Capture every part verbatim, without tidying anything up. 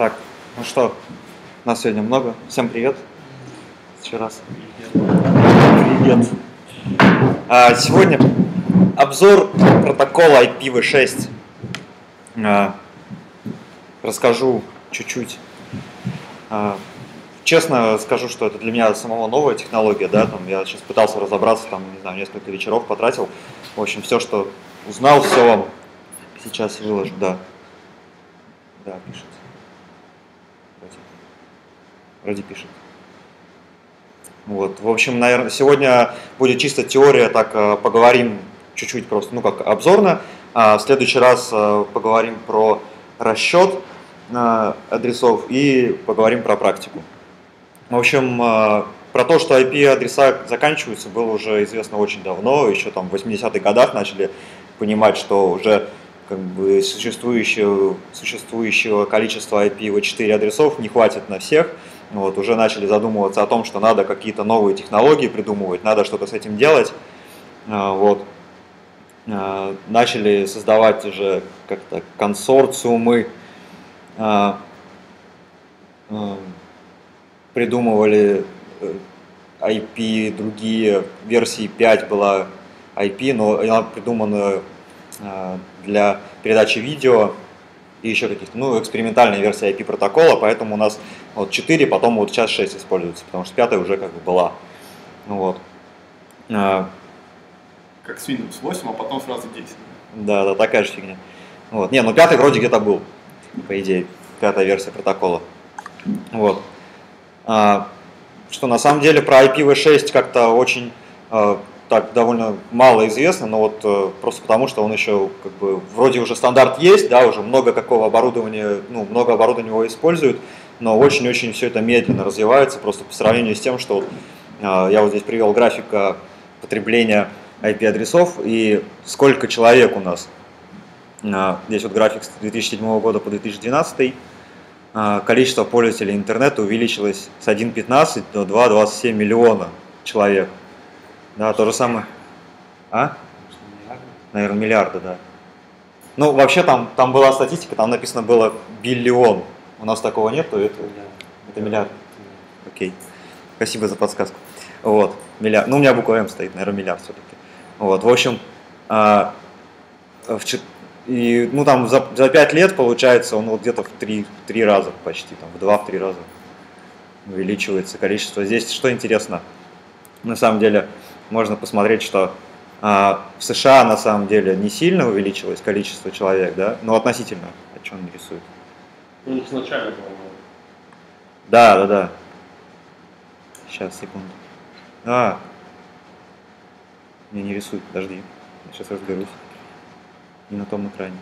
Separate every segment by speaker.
Speaker 1: Так, ну что, нас сегодня много. Всем привет. Еще раз. Привет. А, сегодня обзор протокола ай пи ви шесть. А, расскажу чуть-чуть. А, честно скажу, что это для меня самого новая технология, да, там я сейчас пытался разобраться, там, не знаю, несколько вечеров потратил. В общем, все, что узнал, все вам сейчас выложу, да. Да, пишет. Вроде, вроде пишет. Вот, в общем, наверное, сегодня будет чисто теория, так поговорим чуть-чуть просто, ну как обзорно. А в следующий раз поговорим про расчет адресов и поговорим про практику. В общем, про то, что ай пи-адреса заканчиваются, было уже известно очень давно, еще там в восьмидесятых годах начали понимать, что уже как бы существующего, существующего количества ай пи ви четыре адресов не хватит на всех. Вот, уже начали задумываться о том, что надо какие-то новые технологии придумывать, надо что-то с этим делать. Вот. Начали создавать уже как-то консорциумы, придумывали ай пи, другие, версии пять была ай пи, но она придумана для передачи видео и еще каких-то, ну, экспериментальная версия ай пи протокола, поэтому у нас вот четыре, потом вот сейчас шесть используется, потому что пятая уже как бы была. Ну, вот.
Speaker 2: Как с Windows восемь, а потом сразу десять.
Speaker 1: Да, да, такая же фигня. Вот. Не, ну пятый вроде где-то был, по идее, пятая версия протокола. Вот. А, что на самом деле про ай пи ви шесть как-то очень а, так довольно мало известно, но вот а, просто потому, что он еще как бы вроде уже стандарт есть, да, уже много какого оборудования, ну, много оборудования его используют, но очень-очень все это медленно развивается, просто по сравнению с тем, что а, я вот здесь привел график потребления ай пи-адресов и сколько человек у нас. А, здесь вот график с две тысячи седьмого года по две тысячи двенадцатый. Количество пользователей интернета увеличилось с одна целая пятнадцать до два целых двадцать семь миллиона человек. Да, то же самое. А? Наверное, миллиарда, да. Ну, вообще там, там была статистика, там написано было биллион. У нас такого нет, то это, это миллиард. Окей. Спасибо за подсказку. Вот, миллиард. Ну, у меня буква М стоит, наверное, миллиард все-таки. Вот, в общем, а, в И, ну, там за, за пять лет, получается, он вот где-то в три, три раза почти, там, в два-три раза увеличивается количество. Здесь что интересно, на самом деле, можно посмотреть, что а, в США на самом деле не сильно увеличилось количество человек, да, но относительно, о чем он рисует.
Speaker 2: Ну, изначально было.
Speaker 1: Да, да, да. Сейчас, секунду. А, мне не рисует, подожди, я сейчас разберусь. Не на том экране.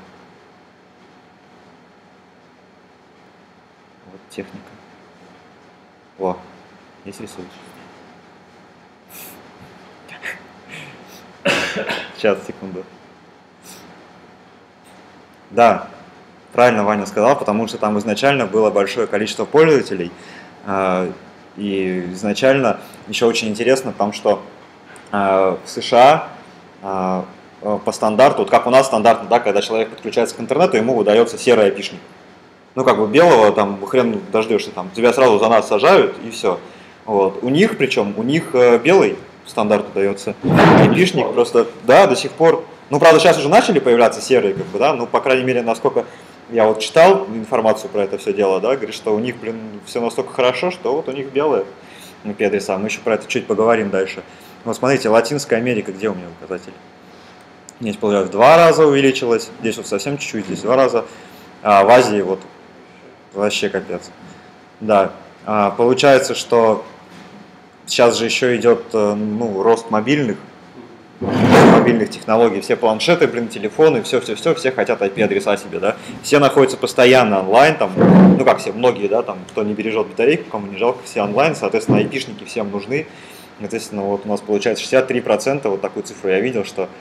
Speaker 1: Вот техника. О, здесь рисует. Сейчас, секунду. Да, правильно Ваня сказал, потому что там изначально было большое количество пользователей. И изначально еще очень интересно, там, что в США по стандарту, вот как у нас стандартно, да, когда человек подключается к интернету, ему выдается серый айпишник. Ну, как бы белого, там, хрен дождешься, там, тебя сразу за нас сажают, и все. Вот. У них, причем, у них белый стандарту дается айпишник, просто, да, до сих пор. Ну, правда, сейчас уже начали появляться серые, как бы, да, ну, по крайней мере, насколько я вот читал информацию про это все дело, да, говорит, что у них, блин, все настолько хорошо, что вот у них белые ай пи-адреса. Мы еще про это чуть поговорим дальше. Вот смотрите, Латинская Америка, где у меня указатель? Здесь, получается, в два раза увеличилось, здесь вот совсем чуть-чуть, здесь два раза, а в Азии вот вообще капец. Да, а, получается, что сейчас же еще идет, ну, рост мобильных, мобильных технологий, все планшеты, блин, телефоны, все-все-все, все хотят ай пи-адреса себе, да, все находятся постоянно онлайн, там, ну как все, многие, да, там, кто не бережет батарейку, кому не жалко, все онлайн, соответственно, айпишники всем нужны, соответственно, вот у нас получается шестьдесят три процента, вот такую цифру я видел, что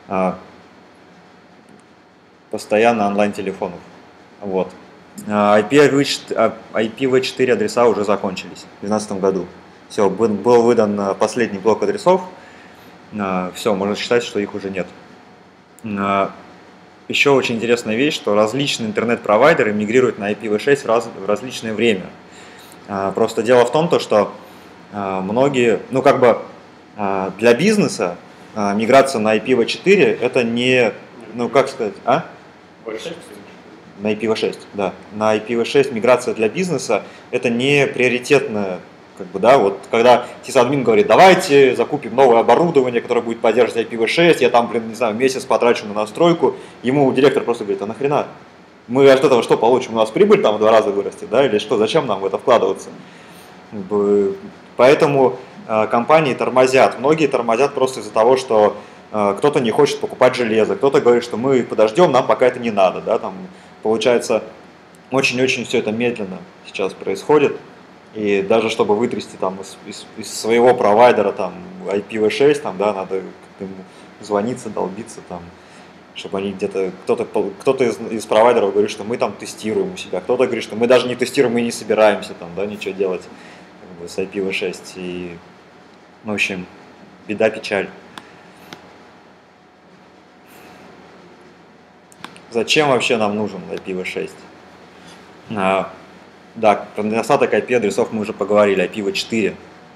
Speaker 1: постоянно онлайн-телефонов. Вот. ай пи ви четыре адреса уже закончились в две тысячи двенадцатом году. Все, был выдан последний блок адресов. Все, можно считать, что их уже нет. еще очень интересная вещь, что различные интернет-провайдеры мигрируют на ай пи ви шесть в, раз, в различное время. Просто дело в том, то, что многие, ну как бы для бизнеса миграция на ай пи ви четыре это не, ну как сказать, а? На ай пи ви шесть, да. На ай пи ви шесть миграция для бизнеса это не приоритетная, как бы, да, вот когда сисадмин говорит, давайте закупим новое оборудование, которое будет поддерживать ай пи ви шесть, я там, блин, не знаю, месяц потрачу на настройку, ему директор просто говорит, а нахрена? Мы от этого что получим? У нас прибыль там в два раза вырастет, да, или что, зачем нам в это вкладываться? Поэтому э, компании тормозят, многие тормозят просто из-за того, что э, кто-то не хочет покупать железо, кто-то говорит, что мы подождем, нам пока это не надо, да, там, получается, очень-очень все это медленно сейчас происходит, и даже чтобы вытрясти там из, из, из своего провайдера там ай пи ви шесть, там, да, надо ему звониться, долбиться там, чтобы они где-то, кто-то кто-то из, из провайдеров говорит, что мы там тестируем у себя, кто-то говорит, что мы даже не тестируем и не собираемся там, да, ничего делать как бы, с ай пи ви шесть, и, в общем, беда, печаль. Зачем вообще нам нужен ай пи ви шесть? А, да, про недостаток ай пи-адресов мы уже поговорили, ай пи ви четыре.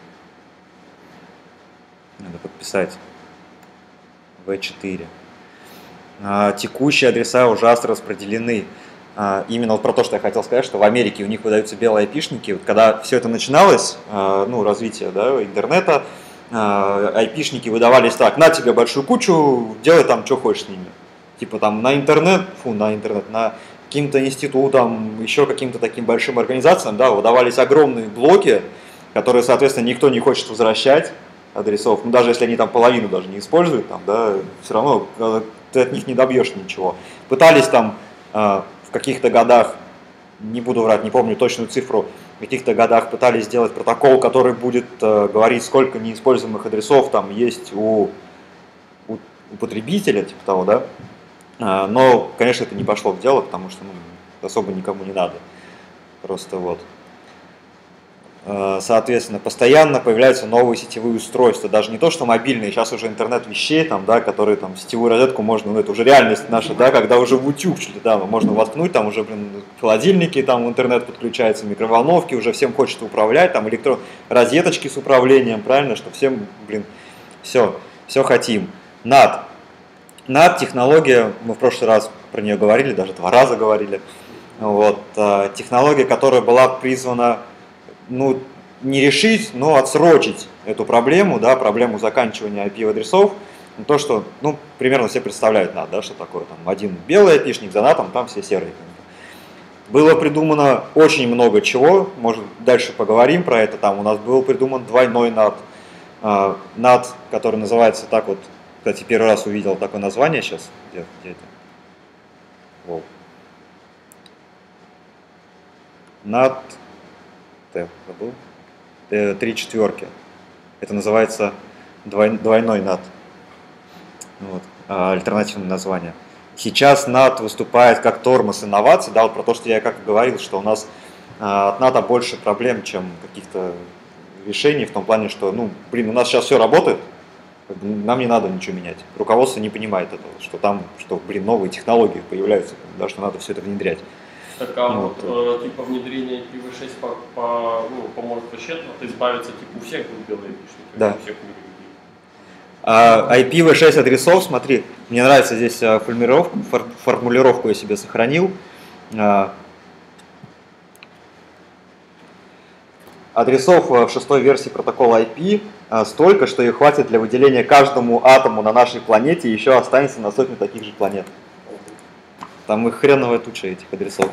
Speaker 1: Надо подписать. ви четыре. А, текущие адреса ужасно распределены. А, именно вот про то, что я хотел сказать, что в Америке у них выдаются белые айпишники. Вот когда все это начиналось, а, ну, развитие, да, интернета, а, айпишники выдавались так, на тебе большую кучу, делай там, что хочешь с ними. Типа там на интернет, фу, на интернет, на каким-то институтам, еще каким-то таким большим организациям, да, выдавались огромные блоки, которые, соответственно, никто не хочет возвращать адресов, ну, даже если они там половину даже не используют, там, да, все равно ты от них не добьешься ничего. Пытались там э, в каких-то годах, не буду врать, не помню точную цифру, в каких-то годах пытались сделать протокол, который будет э, говорить, сколько неиспользуемых адресов там есть у, у, у потребителя, типа того, да. Э, но, конечно, это не пошло в дело, потому что ну, особо никому не надо. Просто вот. Соответственно, постоянно появляются новые сетевые устройства, даже не то, что мобильные, сейчас уже интернет вещей, там, да, которые там сетевую розетку можно, ну это уже реальность наша, да, когда уже в утюг, да, можно воткнуть, там уже, блин, холодильники, там в интернет подключаются, микроволновки, уже всем хочется управлять, там электро... розеточки с управлением, правильно, что всем, блин, все, все хотим. нат. нат технология, мы в прошлый раз про нее говорили, даже два раза говорили, вот, технология, которая была призвана ну, не решить, но отсрочить эту проблему, да, проблему заканчивания ай пи-адресов, то, что, ну, примерно все представляют нат, да, что такое, там, один белый айпишник, за натом там все серые. Было придумано очень много чего, может, дальше поговорим про это, там у нас был придуман двойной нат, нат, который называется так вот, кстати, первый раз увидел такое название сейчас, где, где это? Wow. нат, забыл, три четверки. Это называется двой, двойной нат. Вот, альтернативное название. Сейчас нат выступает как тормоз инноваций, да, вот про то, что я как говорил, что у нас а, от ната больше проблем, чем каких-то решений, в том плане, что, ну, блин, у нас сейчас все работает, нам не надо ничего менять. Руководство не понимает этого, что там, что, блин, новые технологии появляются, да, что надо все это внедрять.
Speaker 2: Так, а вот, вот э, типа внедрение ай пи ви шесть по, по, ну, поможет вообще от избавиться, типа у всех будут белые айпишники,
Speaker 1: да.
Speaker 2: У всех будет.
Speaker 1: А ай пи ви шесть адресов, смотри, мне нравится здесь формулировку, формулировку я себе сохранил. Адресов в шестой версии протокола ай пи столько, что их хватит для выделения каждому атому на нашей планете, и еще останется на сотню таких же планет. Там их хреновая туча этих адресов.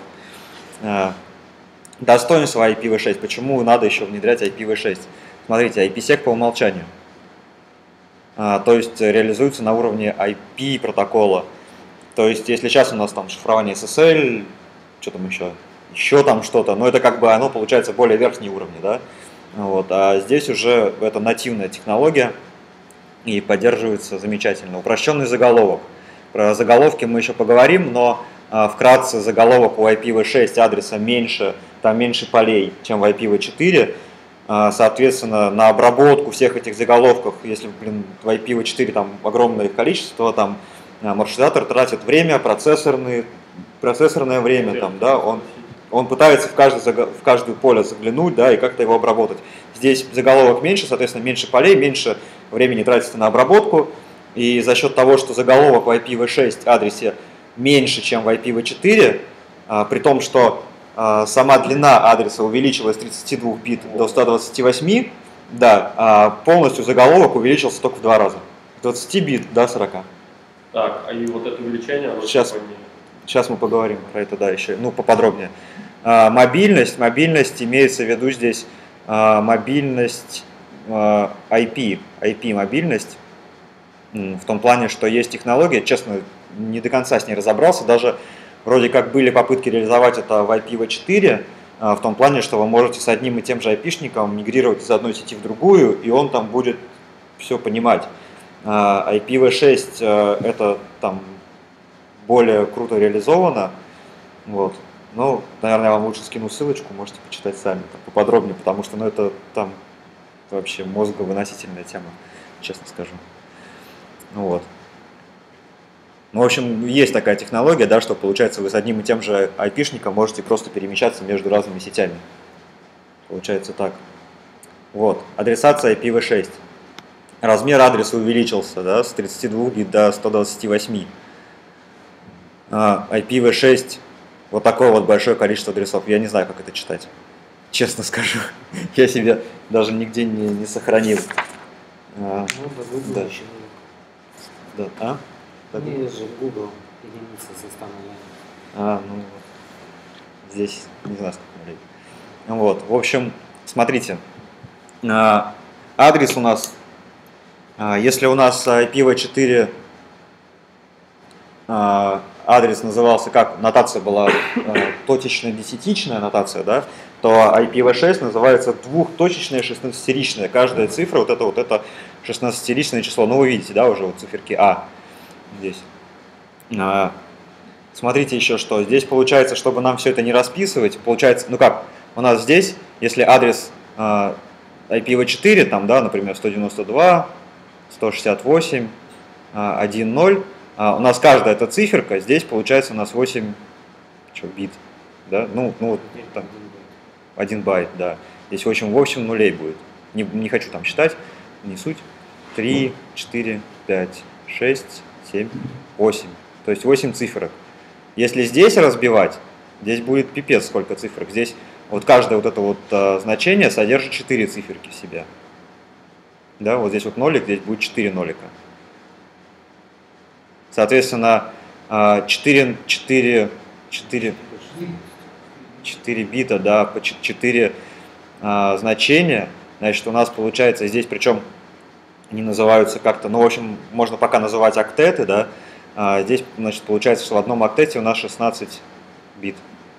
Speaker 1: Достоинство ай пи ви шесть. Почему надо еще внедрять ай пи ви шесть? Смотрите, ай пи-сек по умолчанию. То есть реализуется на уровне ай пи протокола. То есть если сейчас у нас там шифрование эс эс эль, что там еще, еще там что-то, но это как бы оно получается более верхние уровни, да? Вот, а здесь уже это нативная технология и поддерживается замечательно. Упрощенный заголовок. Про заголовки мы еще поговорим, но а, вкратце заголовок у ай пи ви шесть адреса меньше, там меньше полей, чем в ай пи ви четыре. А, соответственно, на обработку всех этих заголовков, если, блин, в ай пи ви четыре там огромное их количество, там маршрутизатор тратит время, процессорные, процессорное время, там, да, он, он пытается в каждое, в каждое поле заглянуть, да, и как-то его обработать. Здесь заголовок меньше, соответственно, меньше полей, меньше времени тратится на обработку, и за счет того, что заголовок в ай пи ви шесть адресе меньше, чем в ай пи ви четыре, а, при том, что а, сама длина адреса увеличилась с тридцати двух бит до ста двадцати восьми, да, а полностью заголовок увеличился только в два раза. С двадцати бит до сорока.
Speaker 2: Так, а и вот это увеличение, оно
Speaker 1: сейчас,
Speaker 2: типа
Speaker 1: сейчас мы поговорим про это, да, еще, ну, поподробнее. А, мобильность, мобильность имеется в виду здесь а, мобильность а, ай пи, ай пи мобильность, в том плане, что есть технология, честно, не до конца с ней разобрался, даже вроде как были попытки реализовать это в ай пи ви четыре, в том плане, что вы можете с одним и тем же айпишником мигрировать из одной сети в другую, и он там будет все понимать. ай пи ви шесть это там более круто реализовано, вот. Ну, наверное, я вам лучше скину ссылочку, можете почитать сами там, поподробнее, потому что ну, это там вообще мозговыносительная тема, честно скажу. Ну, вот. Ну, в общем, есть такая технология, да, что получается вы с одним и тем же айпишником можете просто перемещаться между разными сетями. Получается так. Вот, адресация ай пи ви шесть. Размер адреса увеличился, да, с тридцати двух бит до ста двадцати восьми. А, ай пи ви шесть, вот такое вот большое количество адресов. Я не знаю, как это читать. Честно скажу, я себе даже нигде не, не сохранил. А,
Speaker 3: ну, да,
Speaker 1: да. Да, а?
Speaker 3: Не же Google единица составная.
Speaker 1: А, ну вот. Здесь не знаю, сколько нулей. Вот, в общем, смотрите. А, адрес у нас, а, если у нас ай пи ви четыре а, адрес назывался как, нотация была а, точечно-десятичная нотация, да, то ай пи ви шесть называется двухточечная шестнадцатиричная. Каждая цифра, вот это вот это шестнадцатиричное число. Ну, вы видите, да, уже вот циферки А здесь. А, смотрите еще что. Здесь получается, чтобы нам все это не расписывать, получается, ну как, у нас здесь, если адрес а, ай пи ви четыре, там, да, например, сто девяносто два, сто шестьдесят восемь, а, один ноль, а, у нас каждая эта циферка, здесь получается у нас восемь что, бит, да, ну, ну вот там один байт, да. Здесь восемь, восемь нулей будет. Не, не хочу там считать, не суть. три, четыре, пять, шесть, семь, восемь. То есть восемь циферок. Если здесь разбивать, здесь будет пипец сколько цифрок. Здесь вот каждое вот это вот а, значение содержит четыре циферки в себе. Да, вот здесь вот нолик, здесь будет четыре нолика. Соответственно, а, четыре, четыре, четыре, четыре бита, да, по четыре а, значения. Значит, у нас получается здесь, причем они называются как-то, ну, в общем, можно пока называть октеты, да. А здесь, значит, получается, что в одном октете у нас шестнадцать бит.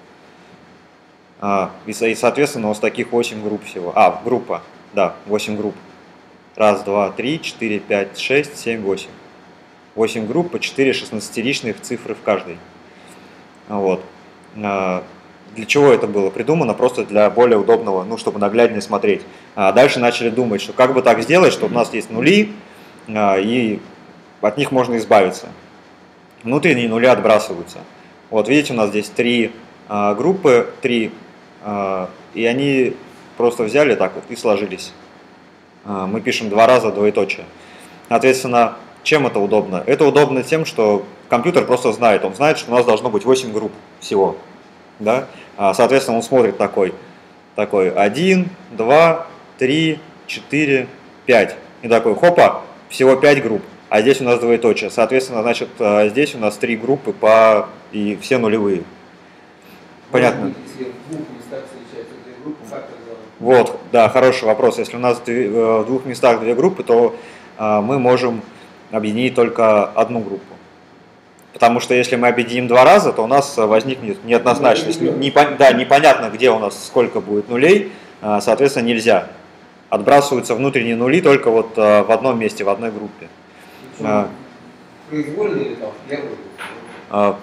Speaker 1: А, и, и, соответственно, у нас таких восемь групп всего. А, группа, да, восемь групп. Раз, два, три, четыре, пять, шесть, семь, восемь. восемь групп по четыре шестнадцатиричных цифры в каждой. Вот. А, для чего это было придумано? Просто для более удобного, ну, чтобы нагляднее смотреть. А дальше начали думать, что как бы так сделать, что у нас есть нули, а, и от них можно избавиться. Внутренние нули отбрасываются. Вот видите, у нас здесь три а, группы, три, а, и они просто взяли так вот и сложились. А, мы пишем два раза двоеточие. Соответственно, чем это удобно? Это удобно тем, что компьютер просто знает, он знает, что у нас должно быть восемь групп всего. Да? А, соответственно, он смотрит такой, такой один, два, три, четыре, пять. И такой, хопа, всего пять групп. А здесь у нас двоеточие. Соответственно, значит, здесь у нас три группы по и все нулевые. Понятно?
Speaker 3: Если в двух местах встречаются две группы, как это делать?
Speaker 1: Вот, да, хороший вопрос. Если у нас в двух местах две группы, то а, мы можем объединить только одну группу. Потому что если мы объединим два раза, то у нас возникнет неоднозначность. Не, да, непонятно, где у нас сколько будет нулей, а, соответственно, нельзя. Отбрасываются внутренние нули только вот а, в одном месте, в одной группе. А,
Speaker 3: произвольно или там первый?
Speaker 1: А,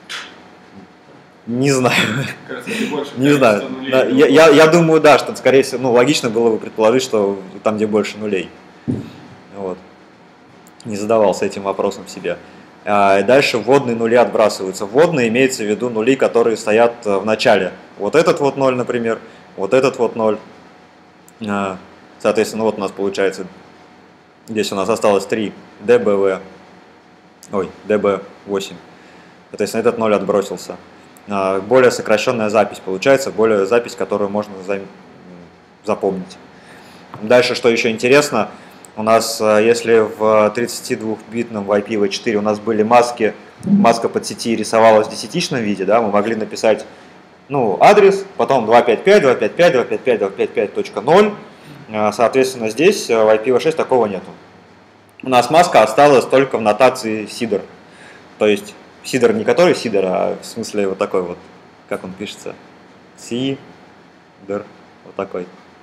Speaker 1: не знаю.
Speaker 2: Кажется, больше
Speaker 1: не знаю. Да, я, я, я думаю, да, что скорее всего, ну, логично было бы предположить, что там, где больше нулей. Вот. Не задавался этим вопросом себе. И дальше вводные нули отбрасываются. Вводные имеется в виду нули, которые стоят в начале. Вот этот вот ноль, например, вот этот вот ноль. Соответственно, вот у нас получается, здесь у нас осталось три ди би ви, ой, ди би восемь. Соответственно, этот ноль отбросился. Более сокращенная запись получается, более запись, которую можно запомнить. Дальше, что еще интересно, у нас, если в тридцатидвухбитном в ай пи ви четыре у нас были маски, маска под сети рисовалась в десятичном виде, да, мы могли написать, ну, адрес, потом два пять пять, два пять пять, два пять пять, два пять пять точка ноль. Соответственно, здесь в ай пи ви шесть такого нету. У нас маска осталась только в нотации сидор. То есть сидор не который сидор, а в смысле вот такой вот, как он пишется, сидор, вот такой.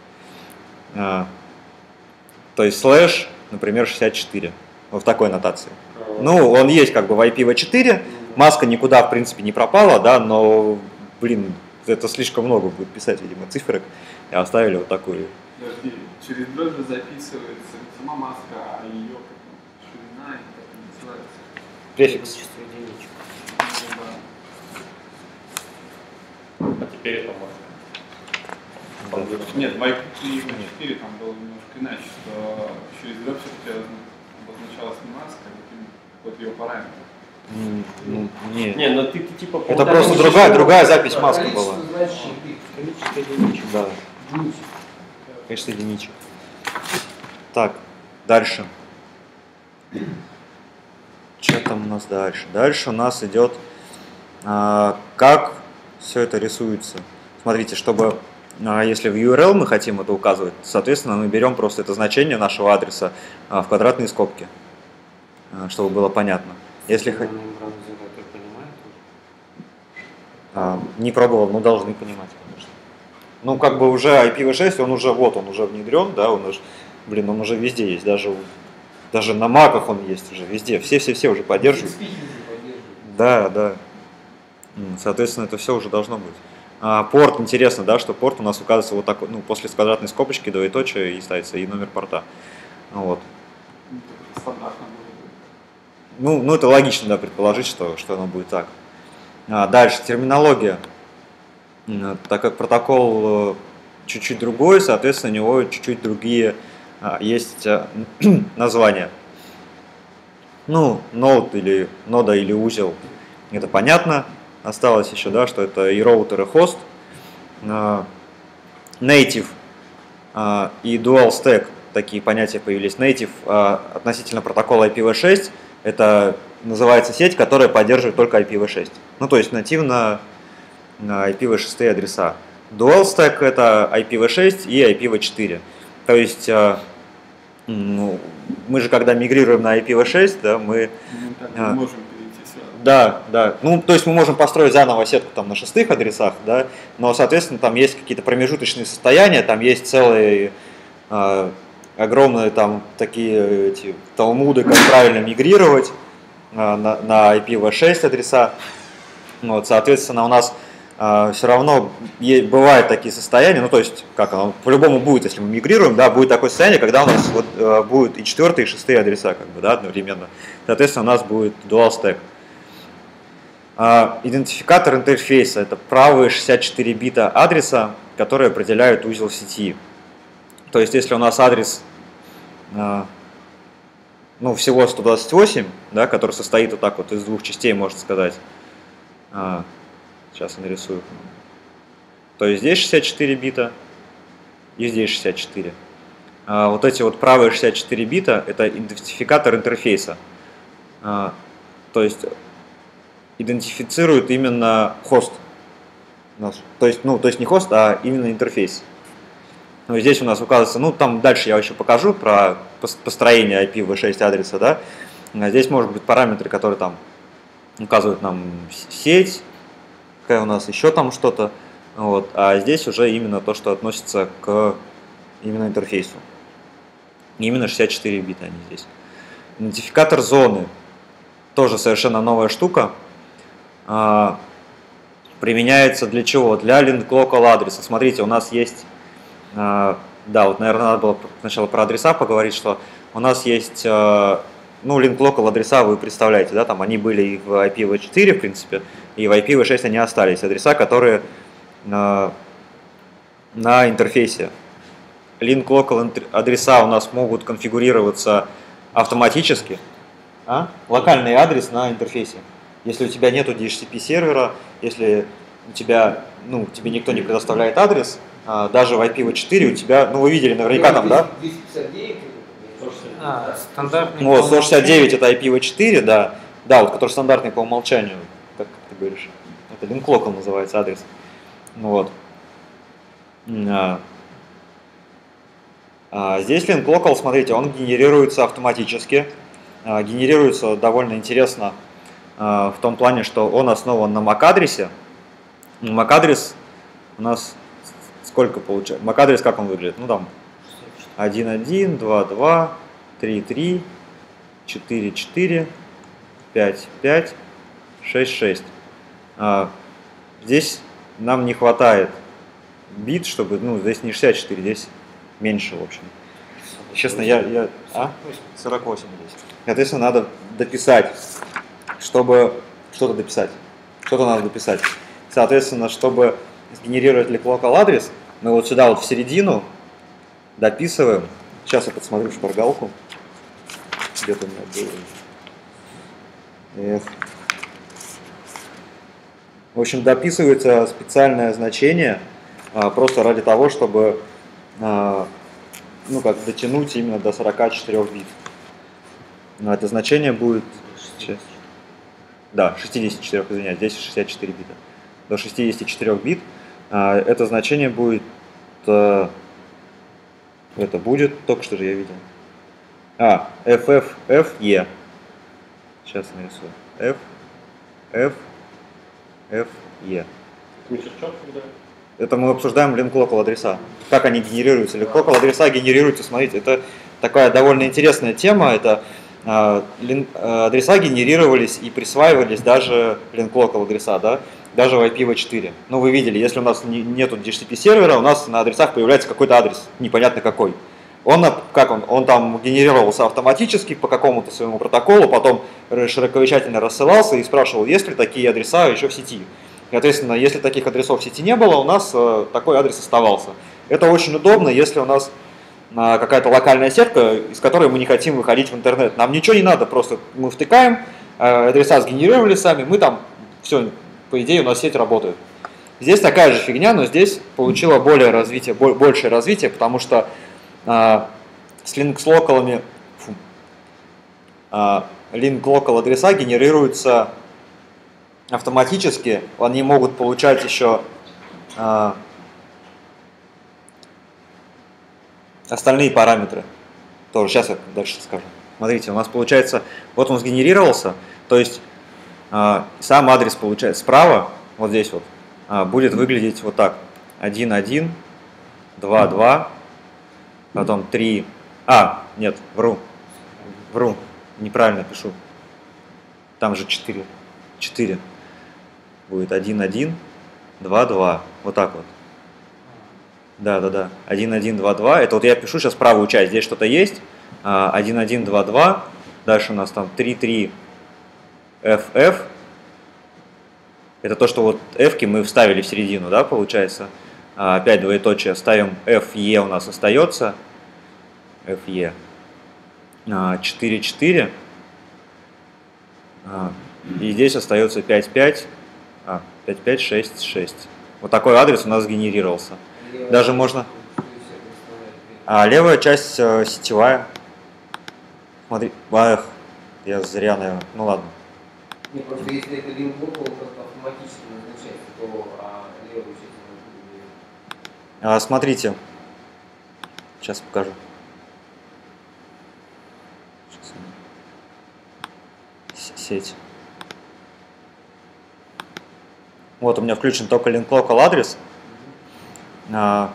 Speaker 1: То есть слэш, например, шестьдесят четыре, вот в такой нотации. Ну, он есть как бы в ай пи ви четыре, маска никуда в принципе не пропала, да, но, блин, это слишком много будет писать, видимо, циферок, и оставили вот такую.
Speaker 4: Подожди, через дробь записывается не сама маска, а ее ширина, и как это называется?
Speaker 1: Префикс.
Speaker 2: А теперь это маска.
Speaker 4: Нет, в ай пи ви четыре там было немножко иначе, что через дробь все-таки обозначалась не маска, а какой-то ее параметр.
Speaker 1: Ну, не.
Speaker 2: Не, ну ты, ты типа...
Speaker 1: Это просто другая, другая запись маски была.
Speaker 3: Количество единичек.
Speaker 1: Да. Конечно, единичек. Так, дальше. Что там у нас дальше? Дальше у нас идет, а, как все это рисуется. Смотрите, чтобы, а, если в ю ар эл мы хотим это указывать, соответственно, мы берем просто это значение нашего адреса а, в квадратные скобки, а, чтобы было понятно. Если х... а, не пробовал, но должны понимать, конечно. Ну, как бы уже ай пи ви шесть, он уже, вот, он уже внедрен, да, он уже, блин, он уже везде есть, даже, даже на маках он есть уже, везде, все-все-все уже поддерживают. Да, да. Соответственно, это все уже должно быть. А, порт, интересно, да, что порт у нас указывается вот так, ну, после квадратной скобочки, двоеточие, и ставится и номер порта. Вот.
Speaker 4: Стандартно будет.
Speaker 1: Ну, ну, это логично, да, предположить, что, что оно будет так. А, дальше, терминология. Так как протокол чуть-чуть другой, соответственно, у него чуть-чуть другие а, есть а, названия. Ну, нод или нода или узел, это понятно. Осталось еще, да, что это и роутер, и хост. А, native а, и dual stack, такие понятия появились. Native а, относительно протокола ай пи ви шесть, это называется сеть, которая поддерживает только ай пи ви шесть. Ну, то есть нативно ай пи ви шесть адреса. Dual stack это ай пи ви шесть и ай пи ви четыре. То есть ну, мы же когда мигрируем на ай пи ви шесть, да, мы...
Speaker 4: Мы так не можем перейти сразу.
Speaker 1: Да, да. Ну, то есть мы можем построить заново сетку там на шестых адресах, да, но, соответственно, там есть какие-то промежуточные состояния, там есть целые э, огромные там такие эти талмуды, как правильно мигрировать э, на, на ай пи ви шесть адреса. Вот, соответственно, у нас э, все равно есть, бывают такие состояния, ну то есть, как оно по-любому будет, если мы мигрируем, да, будет такое состояние, когда у нас вот, э, будут и четвертые, и шестые адреса, как бы, да, одновременно. Соответственно, у нас будет dual stack. Э, идентификатор интерфейса – это правые шестьдесят четыре бита адреса, которые определяют узел сети. То есть, если у нас адрес э, ну, всего сто двадцать восемь, да, который состоит вот так вот из двух частей, можно сказать. А, сейчас я нарисую. То есть здесь шестьдесят четыре бита и здесь шестьдесят четыре. А, вот эти вот правые шестьдесят четыре бита – это идентификатор интерфейса. А, то есть идентифицирует именно хост. То есть, ну, то есть не хост, а именно интерфейс. Ну, здесь у нас указывается, ну, там дальше я еще покажу про построение ай пи ви шесть адреса, да. А здесь может быть параметры, которые там указывают нам сеть, какая у нас еще там что-то, вот. А здесь уже именно то, что относится к именно интерфейсу. Именно шестьдесят четыре бита они здесь. Идентификатор зоны, тоже совершенно новая штука. А, применяется для чего? Для link local адреса. Смотрите, у нас есть, а, да, вот, наверное, надо было сначала про адреса поговорить, что у нас есть а, ну, link local адреса вы представляете, да, там они были и в ай пи ви четыре, в принципе, и в ай пи ви шесть они остались. Адреса, которые на, на интерфейсе. Link local адреса у нас могут конфигурироваться автоматически. А? Локальный адрес на интерфейсе. Если у тебя нету ди эйч си пи сервера, если у тебя, ну, тебе никто не предоставляет адрес, а, даже в ай пи ви четыре у тебя, ну, вы видели наверняка там, да?
Speaker 3: двести пятьдесят девять. А, стандартный.
Speaker 1: Вот, сто шестьдесят девять это ай пи ви четыре, да, да, вот, который стандартный по умолчанию, как ты говоришь. Это link local называется адрес. Вот. А, а, здесь link local, смотрите, он генерируется автоматически. А, генерируется довольно интересно а, в том плане, что он основан на MAC-адресе. MAC-адрес у нас сколько получается? MAC-адрес как он выглядит? Ну там один один, два два, три три, четыре четыре, пять пять, шесть шесть. А, здесь нам не хватает бит, чтобы, ну, здесь не шестьдесят четыре, здесь меньше, в общем. Честно, я... я а? сорок восемь здесь. Соответственно, надо дописать, чтобы что-то дописать. Что-то надо дописать. Соответственно, чтобы сгенерировать link local адрес, мы вот сюда вот в середину дописываем. Сейчас я подсмотрю шпаргалку. Где-то у меня было. Эх. В общем, дописывается специальное значение а, просто ради того, чтобы а, ну, как дотянуть именно до сорока четырёх бит. Это значение будет... Сейчас. Да, шестьдесят четыре, извиняюсь, здесь шестьдесят четыре бита. До шестидесяти четырёх бит а, это значение будет... А, это будет, только что же я видел. А, эф эф эф и. Сейчас нарисую. F, F, F, E. Это мы обсуждаем link local адреса. Как они генерируются. Link local адреса генерируются, смотрите, это такая довольно интересная тема. Это э, link, э, адреса генерировались и присваивались даже link local адреса, да, даже в ай пи ви четыре. Ну, вы видели, если у нас не, нету ди эйч си пи сервера, у нас на адресах появляется какой-то адрес, непонятно какой. Он, как он, он там генерировался автоматически по какому-то своему протоколу, потом широковещательно рассылался и спрашивал, есть ли такие адреса еще в сети. И, соответственно, если таких адресов в сети не было, у нас э, такой адрес оставался. Это очень удобно, если у нас э, какая-то локальная сетка, из которой мы не хотим выходить в интернет. Нам ничего не надо, просто мы втыкаем, э, адреса сгенерировали сами, мы там, все, по идее, у нас сеть работает. Здесь такая же фигня, но здесь получила более развитие, большее развитие, потому что Uh, с link local, uh, link local адреса генерируются автоматически, они могут получать еще uh, остальные параметры. Тоже сейчас я дальше скажу. Смотрите, у нас получается, вот он сгенерировался, то есть uh, сам адрес получается справа, вот здесь вот, uh, будет выглядеть вот так: один один, два два. Потом три. А, нет, вру. Вру. Неправильно пишу. Там же четыре. четыре. Будет один один, два два. Вот так вот. Да, да, да. один один, два два. Это вот я пишу сейчас правую часть. Здесь что-то есть. один один, два два. Дальше у нас там три три эф эф. Это то, что вот F-ки мы вставили в середину, да, получается. Опять двоеточие, ставим эф и у нас остается, эф и, четыре четыре, и здесь остается пять пять, а, пять пять шесть шесть. Вот такой адрес у нас сгенерировался. Даже можно... А левая часть э, сетевая. Смотри, ах, я зря, наверное, ну ладно.
Speaker 3: Не, просто если это link local, как автоматически назначается, то а левую часть...
Speaker 1: А, смотрите, сейчас покажу. Сеть. Вот у меня включен только link local адрес. А,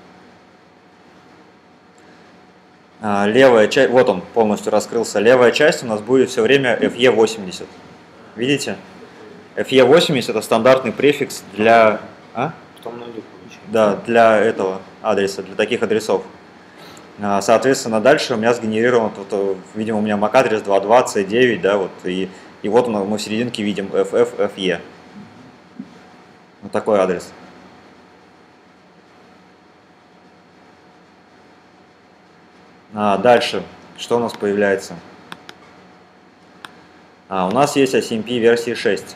Speaker 1: а, левая часть, вот он полностью раскрылся. Левая часть у нас будет все время эф и восемьдесят. Видите? эф и восемьдесят это стандартный префикс для... А?
Speaker 3: Что многие
Speaker 1: Да, для этого адреса, для таких адресов. Соответственно, дальше у меня сгенерирован, вот, видимо, у меня эм эй си-адрес два два си девять, да, вот, и, и вот мы в серединке видим эф эф эф и. Вот такой адрес. А дальше, что у нас появляется? А, у нас есть эй си эм пи версии шесть.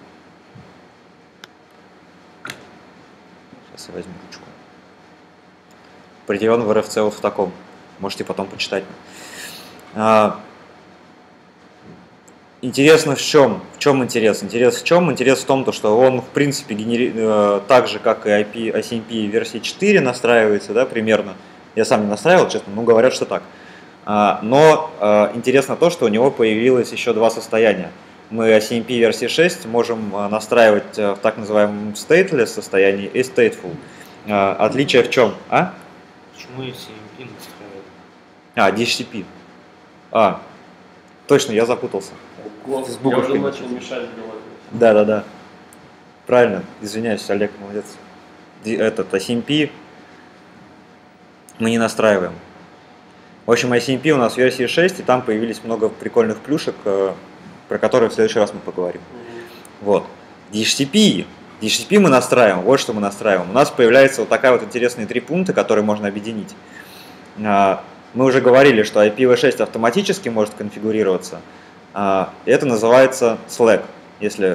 Speaker 1: Сейчас я возьму ручку. Определен в эр эф си вот в таком. Можете потом почитать. А, интересно в чем? В чем интерес? Интерес в чем? Интерес в том, что он в принципе генери... так же, как и ай пи, эй си эм пи версии четыре настраивается, да, примерно. Я сам не настраивал, честно, но говорят, что так. А, но а, интересно то, что у него появилось еще два состояния. Мы эй си эм пи версии шесть можем настраивать в так называемом stateless состоянии и stateful. А, отличие в чем? А?
Speaker 5: Почему эй си эм пи настраивать?
Speaker 1: А, ди эйч си пи. А, точно, я запутался.
Speaker 2: Ого,
Speaker 1: С
Speaker 2: я уже
Speaker 1: буковками.
Speaker 2: начал мешать говорить.
Speaker 1: Да, да, да. Правильно, извиняюсь, Олег, молодец. Ди- Этот эй си эм пи мы не настраиваем. В общем, эй си эм пи у нас в версии шесть, и там появились много прикольных плюшек, э, про которые в следующий раз мы поговорим.
Speaker 2: Мгм.
Speaker 1: Вот. ди эйч си пи. ди эйч си пи мы настраиваем, вот что мы настраиваем. У нас появляется вот такая вот интересные три пункта, которые можно объединить. А, Мы уже говорили, что ай пи ви шесть автоматически может конфигурироваться. А, Это называется Slack, если,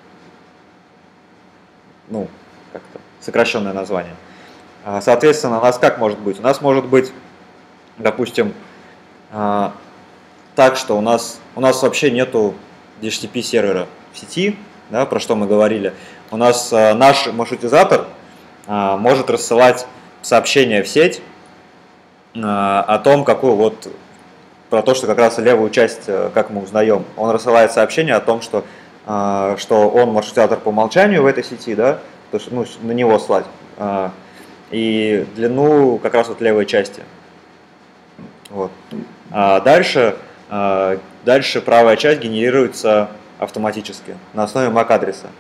Speaker 1: ну, как-то сокращенное название. А, Соответственно, у нас как может быть? У нас может быть, допустим, а, так, что у нас, у нас вообще нету ди эйч си пи сервера в сети, да, про что мы говорили. У нас а, наш маршрутизатор а, может рассылать сообщения в сеть а, о том, какую вот, про то, что как раз левую часть, а, как мы узнаем. Он рассылает сообщение о том, что, а, что он маршрутизатор по умолчанию в этой сети, да, то, что, ну, на него слать. А, и длину как раз вот левой части. Вот. А дальше, а, дальше правая часть генерируется автоматически на основе эм эй си-адреса.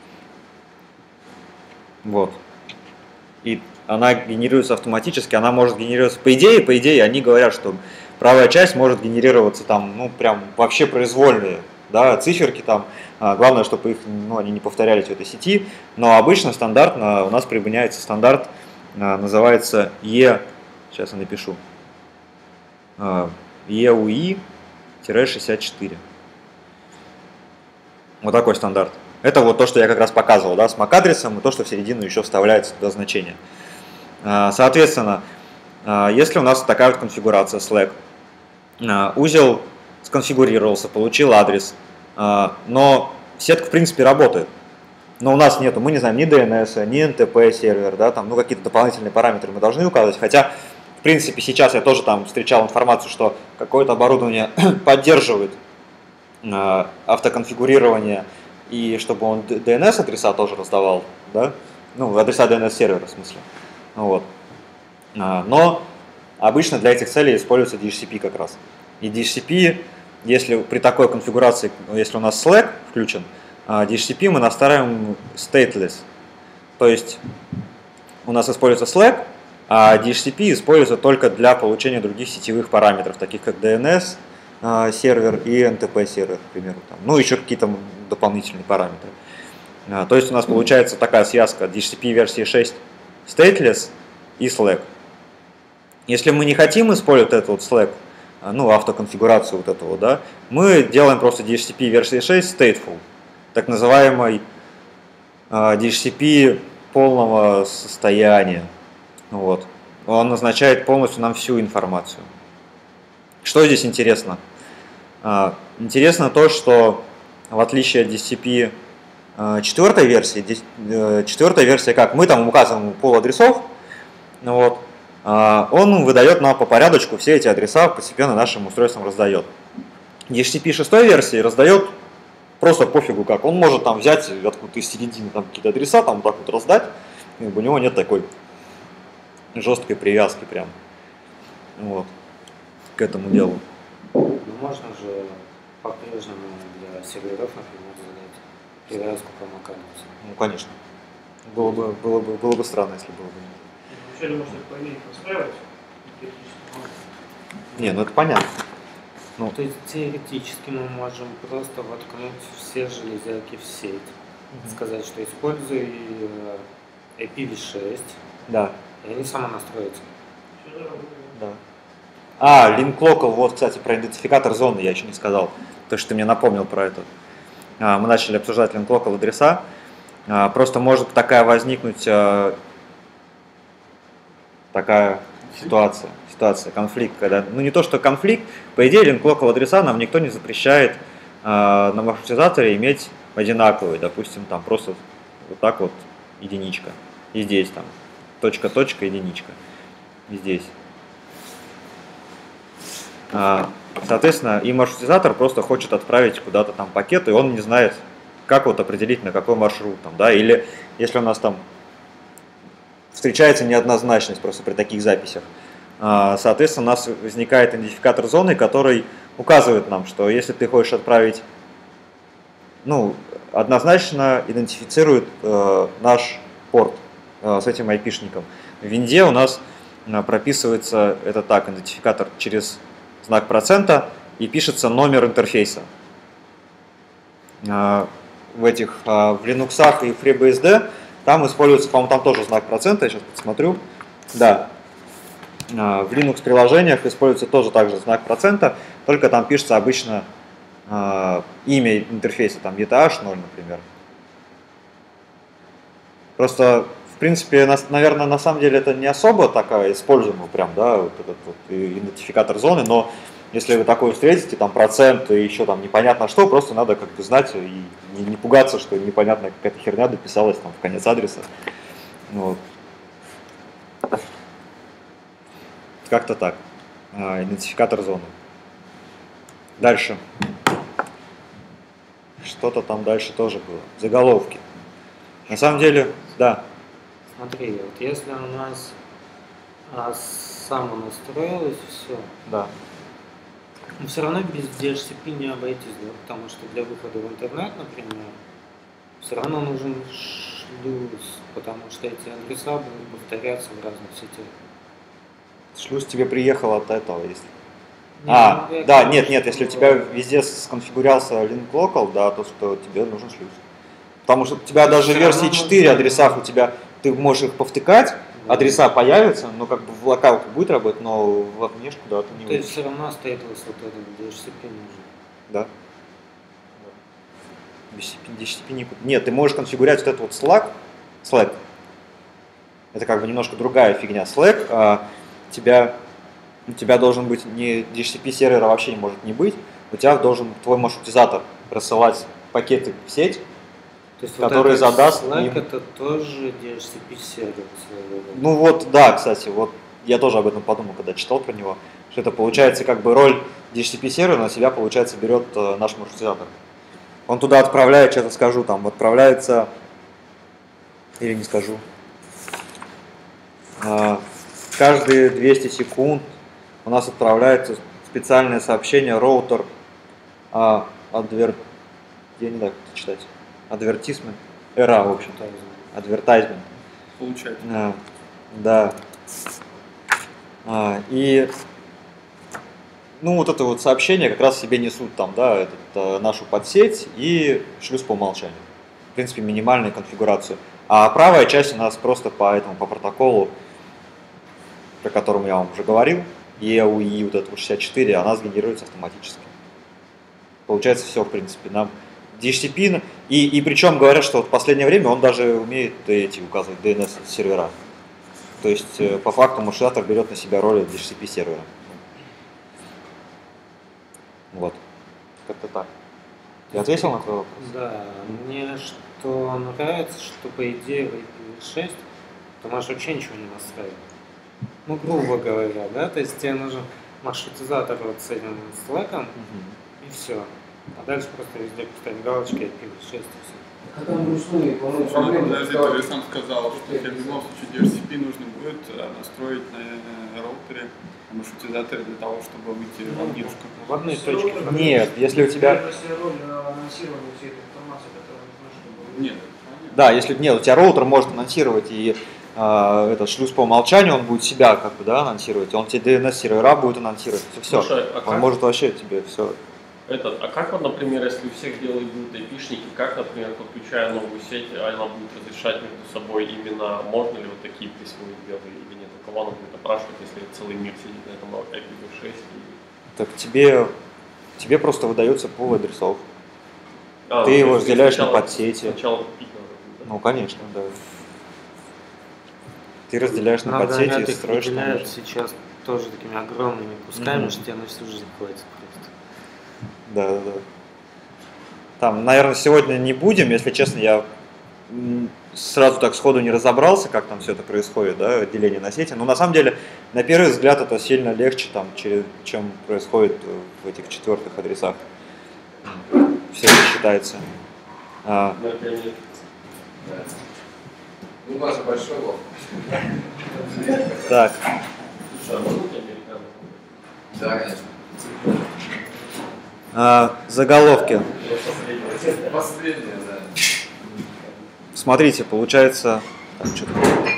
Speaker 1: Вот. И она генерируется автоматически, она может генерироваться, по идее, по идее, они говорят, что правая часть может генерироваться там, ну, прям вообще произвольные, да, циферки там, а, главное, чтобы их, ну, они не повторялись в этой сети, но обычно стандартно у нас применяется стандарт, а, называется E, сейчас я напишу, и ю и шестьдесят четыре. Вот такой стандарт. Это вот то, что я как раз показывал, да, с эм эй си-адресом, и то, что в середину еще вставляется туда значение. Соответственно, если у нас такая вот конфигурация Slack, узел сконфигурировался, получил адрес, но сетка в принципе работает, но у нас нету, мы не знаем ни ди эн эс, ни эн тэ пэ сервер, да, там, ну, какие-то дополнительные параметры мы должны указывать, хотя в принципе сейчас я тоже там встречал информацию, что какое-то оборудование поддерживает автоконфигурирование, и чтобы он ди эн эс-адреса тоже раздавал, да? Ну, адреса ди эн эс-сервера, в смысле. Вот. Но обычно для этих целей используется ди эйч си пи как раз. И ди эйч си пи, если при такой конфигурации, если у нас Slack включен, ди эйч си пи мы настраиваем stateless. То есть у нас используется Slack, а ди эйч си пи используется только для получения других сетевых параметров, таких как ди эн эс, сервер и эн тэ пэ сервер, к примеру. Там. Ну, еще какие-то дополнительные параметры. То есть у нас получается такая связка ди эйч си пи версии шесть stateless и Slack. Если мы не хотим использовать этот вот Slack, ну, автоконфигурацию вот этого, да, мы делаем просто ди эйч си пи версии шесть stateful, так называемый ди эйч си пи полного состояния. Вот. Он означает полностью нам всю информацию. Что здесь интересно? Интересно то, что в отличие от ди эйч си пи четвертой версии, четвертая версия как? Мы там указываем пул адресов, вот, он выдает нам по порядочку все эти адреса, постепенно нашим устройствам раздает. ди эйч си пи шестой версии раздает просто пофигу как. Он может там взять откуда-то из середины там какие-то адреса, там вот так вот раздать, и у него нет такой жесткой привязки прям вот, к этому делу.
Speaker 5: Ну, можно же по-прежнему для серверов, например, задать привязку по эм эй си.
Speaker 1: Ну, конечно. Было бы, было бы, было бы странно, если было бы нет.
Speaker 6: Вначале можно по имени настраивать,
Speaker 1: Не, ну это понятно. Ну,
Speaker 5: То есть теоретически мы можем просто воткнуть все железяки в сеть.
Speaker 1: Мгм.
Speaker 5: Сказать, что используй э, ай пи ви шесть,
Speaker 1: да,
Speaker 5: и они самонастроятся.
Speaker 1: да. А, link local, вот, кстати, про идентификатор зоны я еще не сказал. То, что ты мне напомнил про это. А, мы начали обсуждать link local адреса. А, просто может такая возникнуть а, такая ситуация, ситуация, конфликт, когда, ну не то, что конфликт, по идее link local адреса нам никто не запрещает а, на маршрутизаторе иметь одинаковые, допустим, там просто вот так вот единичка, и здесь там точка, точка, единичка, и здесь. А, соответственно, и маршрутизатор просто хочет отправить куда-то там пакет, и он не знает, как вот определить, на какой маршрут там, да, или если у нас там встречается неоднозначность просто при таких записях, а, соответственно, у нас возникает идентификатор зоны, который указывает нам, что если ты хочешь отправить, ну, однозначно идентифицирует э, наш порт э, с этим айпишником. В винде у нас э, прописывается это так, идентификатор через знак процента и пишется номер интерфейса. Э, в этих, э, в Linux и FreeBSD там используется, по-моему, там тоже знак процента, я сейчас посмотрю. Да. Э, в Linux приложениях используется тоже также знак процента, только там пишется обычно Uh, имя интерфейса, там и ти эйч ноль, например. Просто, в принципе, на, наверное, на самом деле это не особо такая используемая прям, да, вот этот вот идентификатор зоны, но если вы такое встретите, там процент и еще там непонятно что, просто надо как бы знать и не, не пугаться, что непонятная какая-то херня дописалась там в конец адреса. Вот. Как-то так. Uh, идентификатор зоны. Дальше. Что-то там дальше тоже было. Заголовки. На самом деле, да.
Speaker 5: Смотри, вот если у нас а, самонастроилось все,
Speaker 1: Да.
Speaker 5: но все равно без ди эйч си пи не обойтись, да? Потому что для выхода в интернет, например, все равно нужен шлюз, потому что эти адреса будут повторяться в разных сетях.
Speaker 1: Шлюз тебе приехал от этого, если.
Speaker 5: Не,
Speaker 1: А,
Speaker 5: ну, я,
Speaker 1: да,
Speaker 5: конечно,
Speaker 1: нет, нет, если у тебя везде сконфигурировался link local, да, то что тебе нужен шлюз. Потому что у тебя
Speaker 5: То есть
Speaker 1: даже в
Speaker 5: всё равно
Speaker 1: версии четыре
Speaker 5: нужно-
Speaker 1: адресах у тебя, ты можешь их повтыкать,
Speaker 5: Да.
Speaker 1: адреса появятся, но как бы в локалке будет работать, но во внешку, да, ты не
Speaker 5: То есть
Speaker 1: выйдешь.
Speaker 5: все равно остается вот этот ди эйч си пи нужен.
Speaker 1: Да. Без си пи, ди эйч си пи никуда. Нет, ты можешь конфигурировать вот этот вот Slack, Slack. Это как бы немножко другая фигня. Slack, а, тебя, у тебя должен быть не ди эйч си пи сервера вообще не может не быть. У тебя должен твой маршрутизатор рассылать пакеты в сеть,
Speaker 5: То есть
Speaker 1: который
Speaker 5: вот этот
Speaker 1: задаст
Speaker 5: Slack
Speaker 1: им-
Speaker 5: это тоже ди эйч си пи сервер своего рода.
Speaker 1: Ну вот, да, кстати, вот я тоже об этом подумал, когда читал про него, что это получается как бы роль ди эйч си пи сервера на себя, получается, берет э, наш маршрутизатор. Он туда отправляет, что-то скажу, там отправляется, или не скажу, э, каждые двести секунд у нас отправляется специальное сообщение роутер э, адвер... я не знаю, как это читать, advertisement, эра, в общем, advertisement.
Speaker 4: Получается.
Speaker 1: А, да. А, и ну вот это вот сообщение как раз себе несут там, да, этот, а, нашу подсеть и шлюз по умолчанию. В принципе, минимальную конфигурацию. А правая часть у нас просто по этому, по протоколу, про котором я вам уже говорил, и и у и вот это шестьдесят четыре, она сгенерируется автоматически. Получается все, в принципе, нам ди эйч си пи, и, и причем говорят, что вот в последнее время он даже умеет эти указывать ди эн эс сервера. То есть э, по факту маршрутизатор берет на себя роль ди эйч си пи сервера. Вот. Как-то так. Я ответил на твой вопрос?
Speaker 5: Да, мне что нравится, что по идее в ай пи ви шесть ты можешь вообще ничего не настраивать. Ну, грубо говоря, да, то есть тебе нужен маршрутизатор вот с этим слэком,
Speaker 1: Мгм.
Speaker 5: и все. А дальше просто везде поставить галочки ай пи ви шесть и все.
Speaker 3: А там вручную, по-моему,
Speaker 4: Ну,
Speaker 3: проблема.
Speaker 4: подожди,
Speaker 3: что-
Speaker 4: ты же сам сказал, что тебе в любом случае ди эйч си пи нужно будет э, настроить на э, роутере, на маршрутизаторе для того, чтобы выйти в логинушку.
Speaker 5: В одной точке.
Speaker 1: Нет, если у тебя...
Speaker 6: Если роль анонсирования всей этой информации, которая нужна, чтобы...
Speaker 4: Нет.
Speaker 1: Да, если нет, у тебя роутер может анонсировать и э, этот шлюз по умолчанию, он будет себя как бы, да, анонсировать, он тебе ди эн эс-сервера будет анонсировать, все.
Speaker 2: Слушай, а
Speaker 1: Он
Speaker 2: как?
Speaker 1: может вообще тебе все.
Speaker 2: Этот, а как вот, например, если у всех делают будут айпишники, как, например, подключая новую сеть, она будет разрешать между собой именно, можно ли вот такие присвоить белые или нет, у кого она будет опрашивать, если целый мир сидит на этом ай пи ви шесть? И...
Speaker 1: Так тебе, тебе просто выдается пул адресов.
Speaker 2: А,
Speaker 1: Ты
Speaker 2: ну,
Speaker 1: его
Speaker 2: то есть
Speaker 1: разделяешь на
Speaker 2: сначала-
Speaker 1: подсети.
Speaker 2: Сначала купить надо будет, да?
Speaker 1: Ну, конечно, да. Ты разделяешь на
Speaker 5: Но,
Speaker 1: подсети
Speaker 5: говорят,
Speaker 1: и
Speaker 5: их
Speaker 1: строишь там.
Speaker 5: выделяют сейчас тоже такими огромными кусками,
Speaker 1: Мгм.
Speaker 5: что тебе на всю жизнь хватит просто.
Speaker 1: Да, да, да. Там, наверное, сегодня не будем, если честно, я м, сразу так сходу не разобрался, как там все это происходит, да, деление на сети. Но на самом деле, на первый взгляд, это сильно легче, там, че- чем происходит в этих четвертых адресах. Все это считается. А,
Speaker 2: Например,
Speaker 3: Да. Ну, у нас же большой лоб.
Speaker 1: так,
Speaker 2: слушай, а можно у тебя американцы?
Speaker 3: Да, конечно.
Speaker 1: а, заголовки.
Speaker 3: Последнее, да.
Speaker 1: Смотрите, получается, так, что-то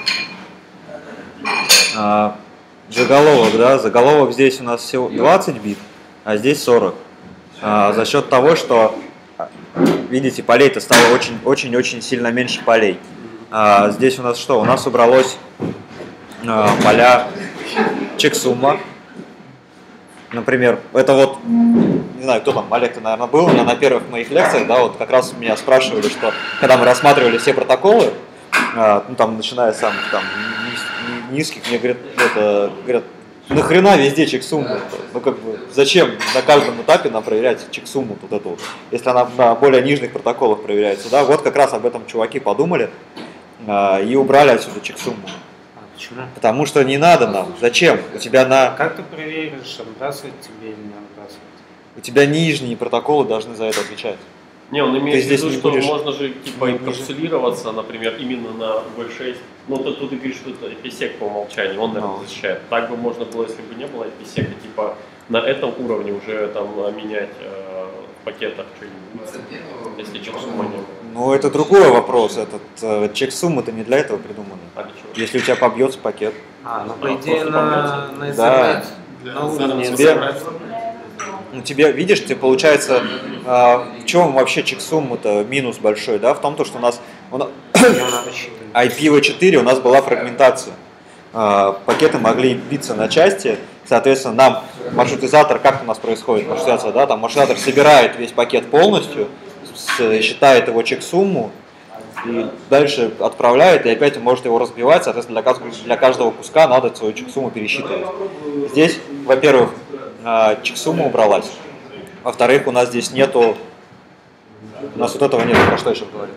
Speaker 1: а, заголовок, да, заголовок здесь у нас всего двадцать бит, а здесь сорок. А, за счет того, что, а, видите, полей-то стало очень-очень-очень сильно меньше полей. А, здесь у нас что? У нас убралось а, поля чексума. Например, это вот, не знаю, кто там, Олег, ты, наверное, был, но на первых моих лекциях, да, вот как раз меня спрашивали, что когда мы рассматривали все протоколы, а, ну там, начиная с самых там низ- низких, мне говорят, это, говорят, нахрена везде чексуму? Ну как бы, зачем на каждом этапе нам проверять чексуму вот эту вот, если она на более нижних протоколах проверяется, да, вот как раз об этом чуваки подумали а, и убрали отсюда чексуму.
Speaker 5: А почему?
Speaker 1: Потому что не надо нам, зачем? У тебя на
Speaker 5: Как ты проверишь, отбрасывать тебе или не отбрасывать?
Speaker 1: У тебя нижние протоколы должны за это отвечать.
Speaker 2: Не, он имеет в
Speaker 1: здесь
Speaker 2: виду,
Speaker 1: не
Speaker 2: что
Speaker 1: будешь-
Speaker 2: можно же типа
Speaker 1: не- не-
Speaker 2: инкапсулироваться, например, именно на ви шесть. Ну, тут, тут ты говоришь, что это ай пи сек по умолчанию, он, наверное,
Speaker 1: Ну.
Speaker 2: защищает. Так бы можно было, если бы не было ай пи сек, типа на этом уровне уже там менять э, в пакетах что-нибудь, если чексума не было.
Speaker 1: Ну, это другой вопрос. Этот э, чек-сумма это не для этого придумано.
Speaker 2: А для чего?
Speaker 1: Если у тебя побьется пакет.
Speaker 5: А, ну
Speaker 2: А,
Speaker 5: по идее
Speaker 2: просто
Speaker 5: на, на
Speaker 1: Да.
Speaker 5: Ethernet, на уровне
Speaker 1: Тебе-
Speaker 5: Ethernet.
Speaker 1: Ну, тебе, видишь, тебе получается, э, в чем вообще чек-сумма-то минус большой, да? В том, то, что у нас у на-
Speaker 5: Её надо считать.
Speaker 1: ай пи ви четыре у нас была фрагментация. Э, пакеты могли биться на части, соответственно, нам маршрутизатор, как у нас происходит маршрутизация, да? Там маршрутизатор собирает весь пакет полностью, с- считает его чек-сумму, и дальше отправляет, и опять он может его разбивать, соответственно, для каждого, для каждого куска надо свою чек-сумму пересчитывать. Здесь, во-первых, а, чек-сумма убралась, во-вторых, у нас здесь нету, у нас вот этого нету, про что я сейчас говорю?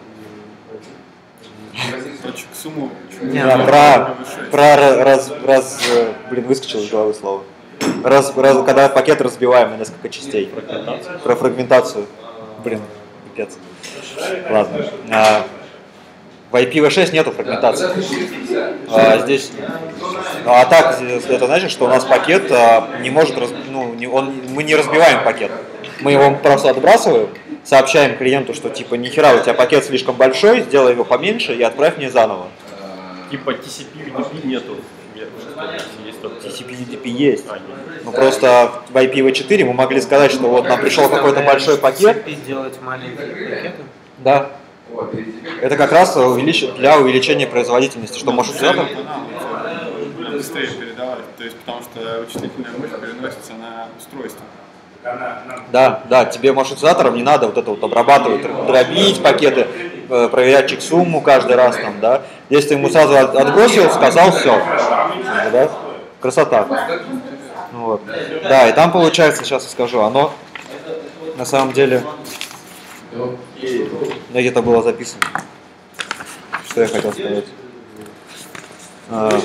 Speaker 4: Про чексуму.
Speaker 5: Не,
Speaker 1: Да,
Speaker 5: ну,
Speaker 1: про, про ра- раз, раз, э, блин, выскочил из головы слово. Раз, раз- когда пакет разбиваем на несколько частей. Про фрагментацию. Блин, пипец. Ладно. А, в ай пи ви шесть нету фрагментации. А, здесь, а так, здесь это значит, что у нас пакет а, не может, раз- ну, не, он, мы не разбиваем пакет. Мы его просто отбрасываем, сообщаем клиенту, что типа нихера, у тебя пакет слишком большой, сделай его поменьше и отправь мне заново.
Speaker 2: Типа ти си пи ю ди пи нету. Нет, что есть только
Speaker 1: ти си пи ю ди пи есть.
Speaker 2: А, нет.
Speaker 1: Ну просто в ай пи ви четыре мы могли сказать, что вот нам пришел какой-то большой пакет.
Speaker 5: И делать маленькие пакеты.
Speaker 1: Да. Это как раз увелич- для увеличения производительности, что маршрутизатор.
Speaker 4: Быстрее передавать, то есть потому что вычислительная мощь переносится на устройство.
Speaker 1: Да, да, тебе маршрутизатором не надо вот это вот обрабатывать, дробить пакеты, э, проверять чек-сумму каждый раз там, да. Если ты ему сразу от- отбросил, сказал, все. Да? Красота. Вот. Да, и там получается, сейчас я скажу, оно на самом деле где-то было записано. Что я хотел сказать? А,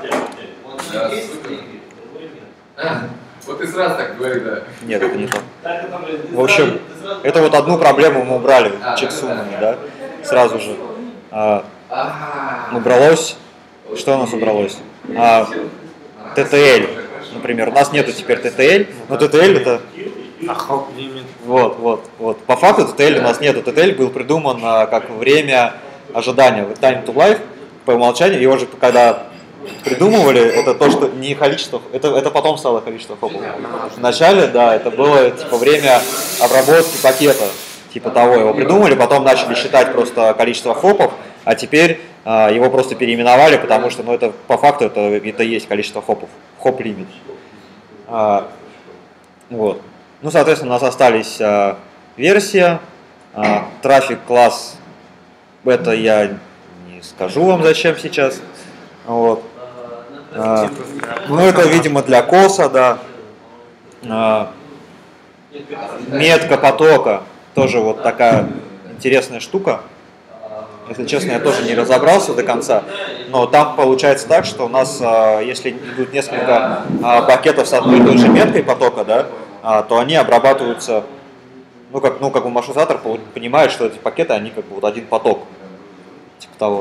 Speaker 3: А, вот ты сразу так говори, да.
Speaker 1: нет, это не то. В общем, это вот одну проблему мы убрали чек-суммами, да, сразу же. А,
Speaker 3: А,
Speaker 1: убралось, что у нас убралось? А, ти ти эл, например, у нас нету теперь ти ти эл, но ти ти эл это,
Speaker 5: А хоп лимит.
Speaker 1: вот, вот, вот. По факту ти ти эл у нас нету, ти ти эл был придуман а, как время ожидания, time to life, по умолчанию, его же когда придумывали, это то, что не количество, это, это потом стало количество хопов. Вначале, да, это было типа время обработки пакета, типа того, его придумали, потом начали считать просто количество хопов, а теперь а, его просто переименовали, потому что, ну, это по факту это, это есть количество хопов, хоп-лимит. А, вот. Ну, соответственно, у нас остались а, версия, а, трафик класс, это я не скажу вам зачем сейчас. Вот. А, ну, это, видимо, для коса, да. А, метка потока, тоже вот такая интересная штука. Если честно, я тоже не разобрался до конца, но там получается так, что у нас, если идут несколько пакетов с одной и той же меткой потока, да, то они обрабатываются, ну как, ну, как бы маршрутизатор понимает, что эти пакеты, они как бы вот один поток, типа того.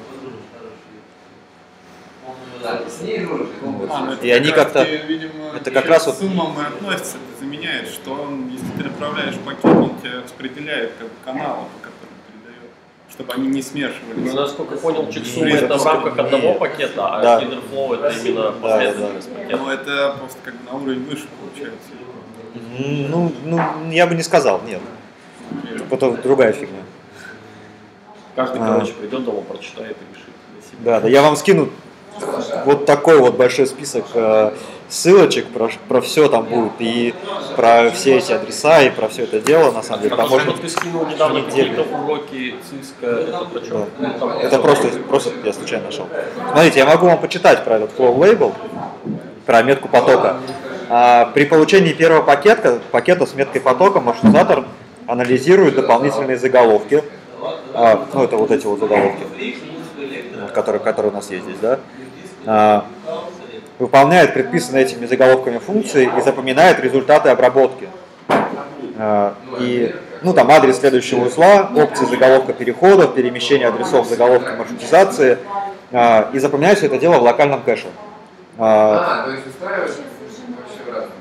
Speaker 4: А, ну,
Speaker 1: и они как-то,
Speaker 4: видимо,
Speaker 1: это как раз вот
Speaker 4: с умом и относится, это заменяет, что он, если ты направляешь пакет, он тебе распределяет как бы каналы, по которым передает, чтобы они не смешивались.
Speaker 2: Ну, насколько я понял, чексум
Speaker 4: Нет,
Speaker 2: это в рамках одного пакета, а
Speaker 1: да.
Speaker 2: Feederflow это именно последовательность пакета.
Speaker 4: Но это просто как бы на уровень выше получается.
Speaker 1: Ну, ну, я бы не сказал, нет. Это другая фигня.
Speaker 2: Каждый,
Speaker 1: А.
Speaker 2: короче, придет дома, прочитает и решит для себя.
Speaker 1: Да, да, я вам скину вот такой вот большой список э, ссылочек, про, про все там будет, и про все эти адреса, и про все это дело, на самом деле. Там можно...
Speaker 2: Ты скинул недавно
Speaker 1: недельно.
Speaker 2: какие-то уроки Cisco, это про что?
Speaker 1: Да.
Speaker 2: Ну, там
Speaker 1: Это
Speaker 2: всё.
Speaker 1: просто, просто я случайно нашел. Смотрите, я могу вам почитать про этот flow label, про метку потока. А, при получении первого пакета, пакета с меткой потока маршрутизатор анализирует дополнительные заголовки. А, ну, это вот эти вот заголовки, вот, которые, которые у нас есть здесь, да. А, выполняет предписанные этими заголовками функции и запоминает результаты обработки. А, и, ну, там адрес следующего узла, опции заголовка переходов, перемещение адресов заголовка маршрутизации, а, и запоминает все это дело в локальном кэше. А,
Speaker 3: А, то есть устраивать вообще в разные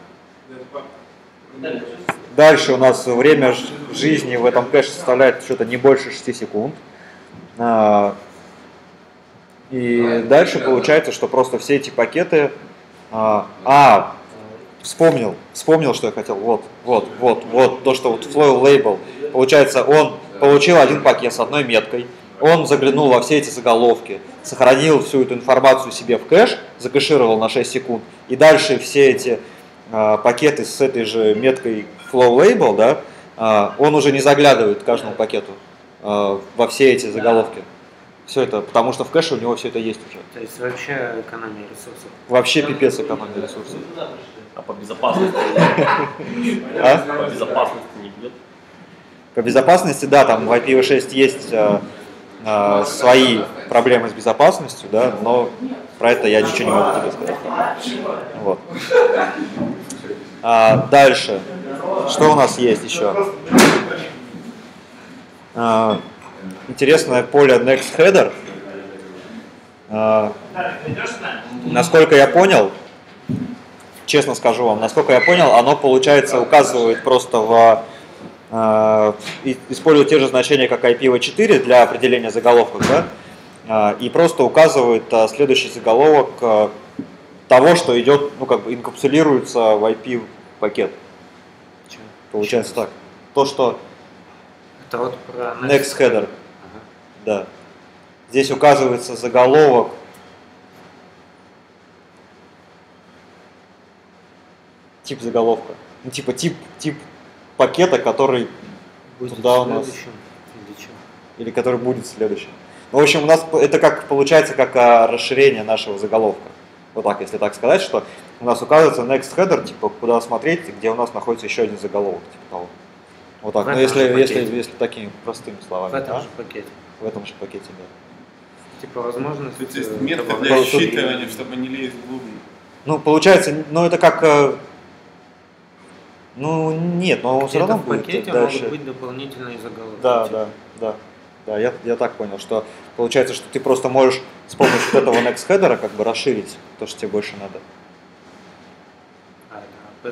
Speaker 3: места.
Speaker 1: Дальше у нас время ж- жизни в этом кэше составляет что-то не больше шести секунд. А, И дальше получается, что просто все эти пакеты... А, а, вспомнил, вспомнил, что я хотел. Вот, вот, вот, вот, то, что вот flow label. Получается, он получил один пакет с одной меткой, он заглянул во все эти заголовки, сохранил всю эту информацию себе в кэш, закэшировал на шесть секунд, и дальше все эти а, пакеты с этой же меткой flow label, да, а, он уже не заглядывает к каждому пакету а, во все эти заголовки. Все это, потому что в кэше у него все это есть уже.
Speaker 5: То есть вообще экономия ресурсов.
Speaker 1: Вообще пипец экономия ресурсов.
Speaker 2: А по безопасности?
Speaker 1: А?
Speaker 2: По безопасности не бьет?
Speaker 1: По безопасности, да, там в ай пи ви шесть есть а, а, свои проблемы с безопасностью, да, но про это я ничего не могу тебе сказать. Вот. А, дальше. Что у нас есть еще? А, интересное поле next header. А, насколько я понял, честно скажу вам, насколько я понял, оно, получается, указывает просто в... Uh, использует те же значения, как ай пи ви четыре для определения заголовков, да? uh, и просто указывает uh, следующий заголовок uh, того, что идет, ну, как бы инкапсулируется в ай пи пакет.
Speaker 5: Чё?
Speaker 1: Получается так. То, что
Speaker 5: Это вот про
Speaker 1: next header,
Speaker 5: Ага.
Speaker 1: да. Здесь указывается заголовок, тип заголовка, ну, типа тип, тип пакета, который
Speaker 5: Будет
Speaker 1: туда у нас,
Speaker 5: следующим или чё?
Speaker 1: или который будет следующим. Ну, в общем, у нас это как получается как а, расширение нашего заголовка. Вот так, если так сказать, что у нас указывается next header, типа куда смотреть, где у нас находится еще один заголовок, типа того. Вот так.
Speaker 5: В
Speaker 1: Ну,
Speaker 5: этом
Speaker 1: если,
Speaker 5: же
Speaker 1: если,
Speaker 5: пакете.
Speaker 1: если такими простыми словами.
Speaker 5: В этом
Speaker 1: да?
Speaker 5: же пакете.
Speaker 1: В этом же пакете, да.
Speaker 5: Типа возможность.
Speaker 4: То есть
Speaker 5: э,
Speaker 4: метка
Speaker 5: добавлять-
Speaker 4: для
Speaker 1: Просто-
Speaker 4: считывания, чтобы не лезть глубже.
Speaker 1: Ну, получается, ну это как. э, Ну, нет, но он все
Speaker 5: Где-то
Speaker 1: равно
Speaker 5: в
Speaker 1: будет
Speaker 5: пакете
Speaker 1: дальше.
Speaker 5: могут быть дополнительные заголовки.
Speaker 1: Да,
Speaker 5: Типа,
Speaker 1: да, да. Да, я, я так понял, что получается, что ты просто можешь с помощью вот этого next header как бы расширить то, что тебе больше надо.
Speaker 5: А, да,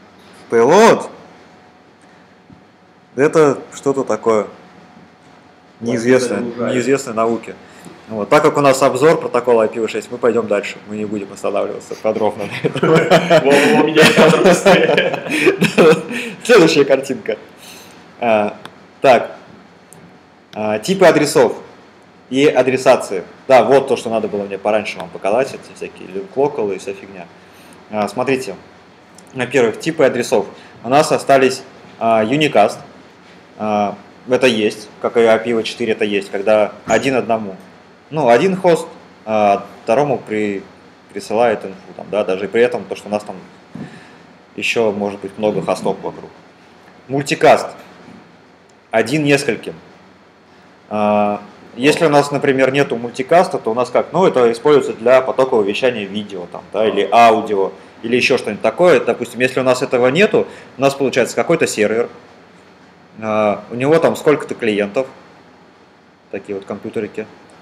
Speaker 5: payload.
Speaker 1: Payload? Это что-то такое. неизвестной,
Speaker 2: загружает.
Speaker 1: неизвестной науке. Вот. Так как у нас обзор протокола ай пи ви шесть, мы пойдем дальше. Мы не будем останавливаться подробно на этом.
Speaker 2: Во-во, меня кадр быстрее.
Speaker 1: Следующая картинка. А, так. А, типы адресов и адресации. Да, вот то, что надо было мне пораньше вам показать, эти всякие link-local и вся фигня. А, смотрите. Во-первых, типы адресов. У нас остались а, unicast. А, это есть, как и ай пи ви четыре это есть, когда один одному. Ну, один хост а, второму при, присылает инфу, там, да, даже и при этом, то, что у нас там еще может быть много хостов вокруг. Мультикаст. Один нескольким. А, если у нас, например, нету мультикаста, то у нас как? Ну, это используется для потокового вещания видео, там, да, или аудио, или еще что-нибудь такое. Допустим, если у нас этого нету, у нас получается какой-то сервер, а, у него там сколько-то клиентов, такие вот компьютерики.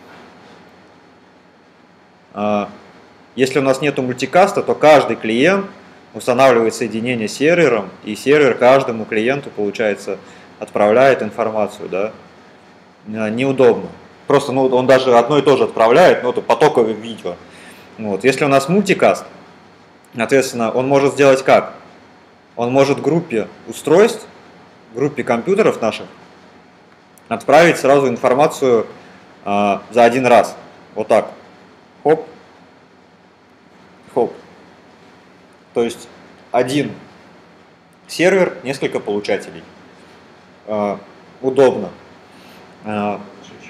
Speaker 1: А, если у нас нету мультикаста, то каждый клиент устанавливает соединение с сервером, и сервер каждому клиенту, получается, отправляет информацию, да. Неудобно. Просто, ну, он даже одно и то же отправляет, но это потоковое видео. Вот. Если у нас мультикаст, соответственно, он может сделать как? Он может группе устройств, группе компьютеров наших отправить сразу информацию а, за один раз. Вот так. Хоп. Хоп. То есть один сервер, несколько получателей. А, удобно. А,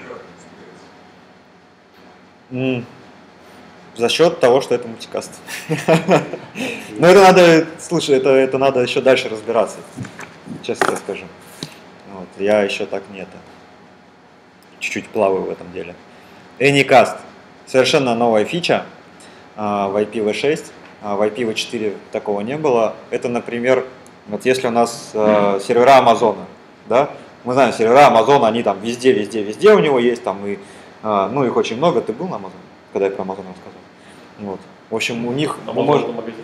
Speaker 1: м, за счет того, что это мультикаст. Но это надо, слушай, это, это надо еще дальше разбираться, честно тебе скажу. Вот, я еще так не это, чуть-чуть плаваю в этом деле. Anycast. Совершенно новая фича а, в ай пи ви шесть, а, в ай пи ви четыре такого не было. Это, например, вот если у нас а, сервера Амазона, да, мы знаем, сервера Амазона, они там везде, везде, везде у него есть, там и, а, ну, их очень много. Ты был на Амазоне, когда я про Амазон рассказывал? Вот. В общем, у них...
Speaker 2: Амазон
Speaker 1: может...
Speaker 2: магазин?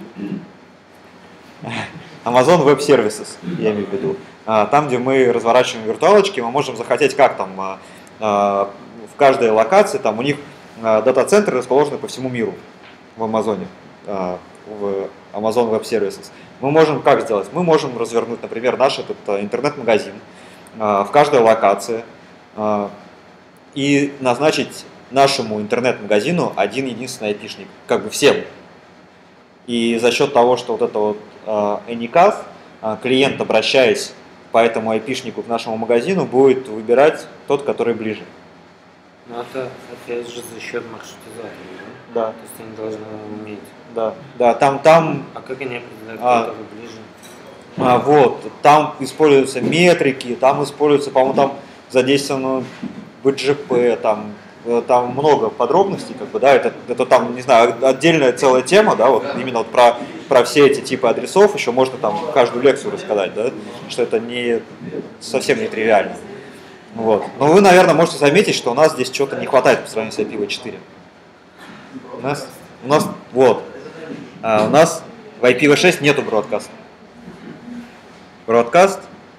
Speaker 1: Amazon Web Services, я имею в виду. А, там, где мы разворачиваем виртуалочки, мы можем захотеть, как там а, а, в каждой локации, там у них а, дата-центры расположены по всему миру в Амазоне, а, в Amazon Web Services. Мы можем как сделать? Мы можем развернуть, например, наш этот а, интернет-магазин а, в каждой локации а, и назначить нашему интернет-магазину один единственный айпишник, как бы всем. И за счет того, что вот это вот uh, Anycast, uh, клиент, обращаясь по этому айпишнику к нашему магазину, будет выбирать тот, который ближе.
Speaker 5: Ну это опять же за счет маршрутизатора, да?
Speaker 1: Да.
Speaker 5: То есть они должны уметь.
Speaker 1: Да, да, там, там,
Speaker 5: А как они определяют,
Speaker 1: А.
Speaker 5: который ближе?
Speaker 1: а, вот, там используются метрики, там используется, по-моему, там задействовано би джи пи, там, там много подробностей, как бы, да, это, это там, не знаю, отдельная целая тема, да, вот именно вот про, про все эти типы адресов, еще можно там каждую лекцию рассказать, да, что это не, совсем не тривиально. Вот. Но вы, наверное, можете заметить, что у нас здесь чего-то не хватает по сравнению с ай пи ви четыре. У нас, у нас, вот, а, у нас в ай пи ви шесть нету бродкаста. Бродкаст?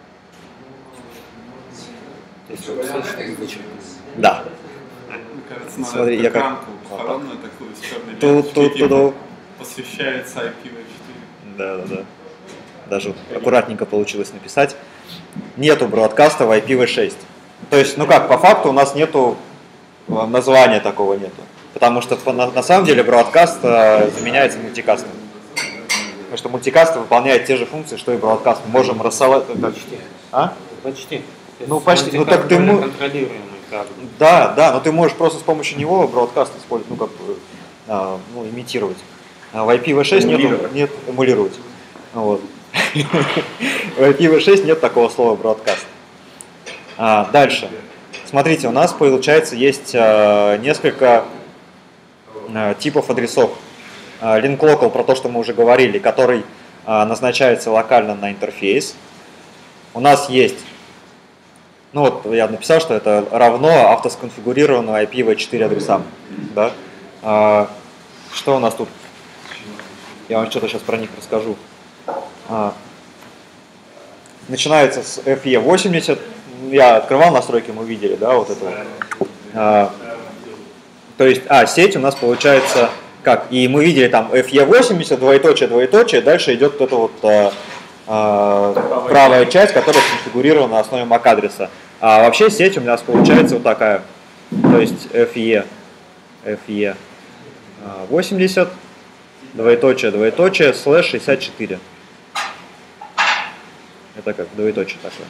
Speaker 5: То есть вот слышно, зачем?
Speaker 1: Да.
Speaker 4: Мне кажется, надо
Speaker 1: Смотри, я как-
Speaker 4: программку похоронную такую с черной
Speaker 1: Ту-
Speaker 4: ленточкой,
Speaker 1: ту- ту-
Speaker 4: типа,
Speaker 1: ту.
Speaker 4: посвящается ай пи ви четыре.
Speaker 1: Да, да, да. Даже вот аккуратненько получилось написать. Нету бродкаста в ай пи ви шесть. То есть, ну как, по факту у нас нету э, названия такого нету. Потому что по- на, на самом деле бродкаст э, заменяется мультикастом. Потому что мультикаст выполняет те же функции, что и бродкаст. Мы можем рассылать... как-
Speaker 5: Почти.
Speaker 1: А?
Speaker 5: Почти. То есть
Speaker 1: Ну, почти. Ну,
Speaker 5: мультикаст
Speaker 1: так ты
Speaker 5: более
Speaker 1: му-
Speaker 5: контролируемый, как бы.
Speaker 1: Да, да, но ты можешь просто с помощью него бродкаст использовать, ну как бы, а, ну, имитировать. А в ай пи ви шесть нету,
Speaker 2: Эмулировать.
Speaker 1: нет, эмулировать. Вот. В ай пи ви шесть нет такого слова бродкаст. А, дальше. Смотрите, у нас получается есть а, несколько а, типов адресов. А, link local, про то, что мы уже говорили, который а, назначается локально на интерфейс. У нас есть, ну вот я написал, что это равно автосконфигурированным ай пи ви четыре адресам. Да? А, что у нас тут? Я вам что-то сейчас про них расскажу. А, начинается с эф и восемьдесят, я открывал настройки, мы видели, да, вот это вот. А, то есть, а, сеть у нас получается как? И мы видели там эф и восемьдесят, двоеточие, двоеточие, дальше идет вот эта вот а, а, правая часть, которая конфигурирована на основе эм эй си-адреса. А вообще сеть у нас получается вот такая, то есть эф и, эф и восемьдесят, двоеточие, двоеточие, слэш шестьдесят четыре. Это как двоеточие такое.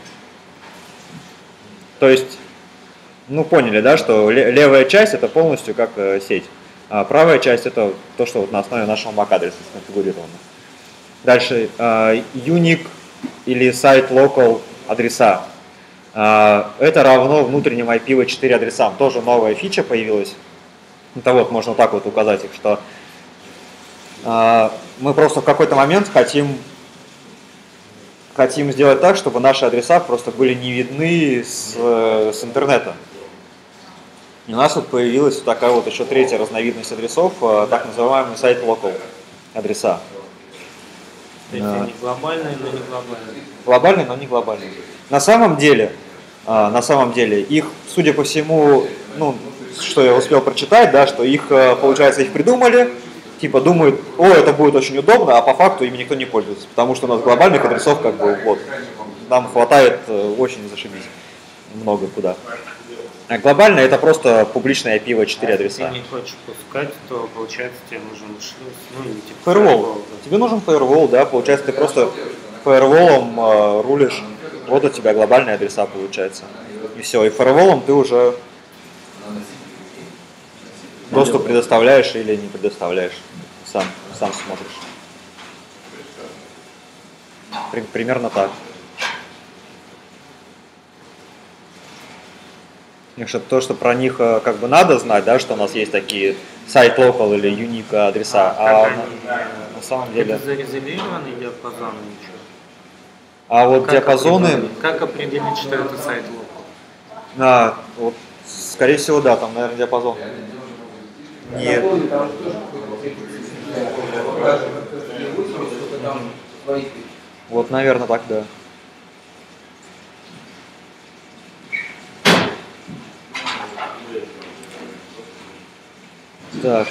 Speaker 1: То есть, ну поняли, да, что левая часть это полностью как э, сеть, а правая часть это то, что вот на основе нашего эм эй си-адреса сконфигурировано. Дальше э, unique или site local адреса. Э, это равно внутренним ай пи ви четыре адресам. Тоже новая фича появилась. Это вот можно вот так вот указать их, что э, мы просто в какой-то момент хотим Хотим сделать так, чтобы наши адреса просто были не видны с, с интернета. И у нас вот появилась такая вот еще третья разновидность адресов, так называемые сайт local адреса.
Speaker 5: То есть они глобальные, но не глобальные.
Speaker 1: Глобальные, но не глобальные. На самом деле, на самом деле, их, судя по всему, ну, что я успел прочитать, да, что их, получается, их придумали, типа думают, о, это будет очень удобно, а по факту ими никто не пользуется, потому что у нас глобальных адресов как бы вот, нам хватает очень зашибись, много куда. А глобально это просто публичные ай пи ви четыре адреса.
Speaker 5: Если ты не хочешь пускать, то получается тебе нужен шлюз, ну или типа
Speaker 1: Firewall. Тебе нужен firewall, да, получается ты просто firewallом э, рулишь, вот у тебя глобальные адреса получается. И все, и firewallом ты уже доступ предоставляешь или не предоставляешь, сам, сам смотришь. Примерно так. Что то, что про них как бы надо знать, да, что у нас есть такие сайт local или unique адреса, а, а на, на самом деле.
Speaker 5: Это зарезервированный диапазон ничего.
Speaker 1: А вот
Speaker 5: как
Speaker 1: диапазоны.
Speaker 5: Определить, как определить, что это сайт local?
Speaker 1: А, вот, скорее всего, да, там, наверное, диапазон. Нет. Вот, наверное, так, да. Так.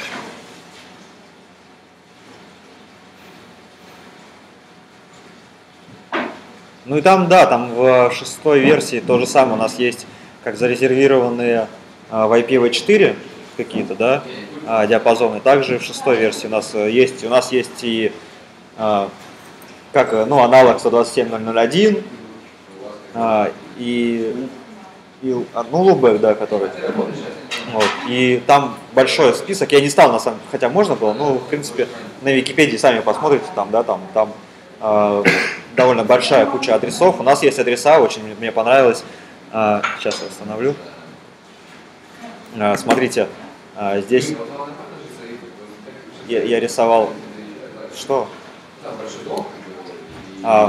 Speaker 1: Ну и там, да, там в шестой версии то же самое у нас есть, как зарезервированные в ай пи ви четыре какие-то, да, диапазоны. Также в шестой версии у нас есть, у нас есть и как, ну, аналог сто двадцать семь ноль ноль один и, и ну, лубэк, да, который такой. Вот. И там большой список, я не стал на самом деле, хотя можно было, но в принципе на Википедии сами посмотрите, там, да, там, там э, довольно большая куча адресов. У нас есть адреса, очень мне понравилось. Э, сейчас я остановлю. Э, смотрите, э, здесь я, я рисовал. Что? Э,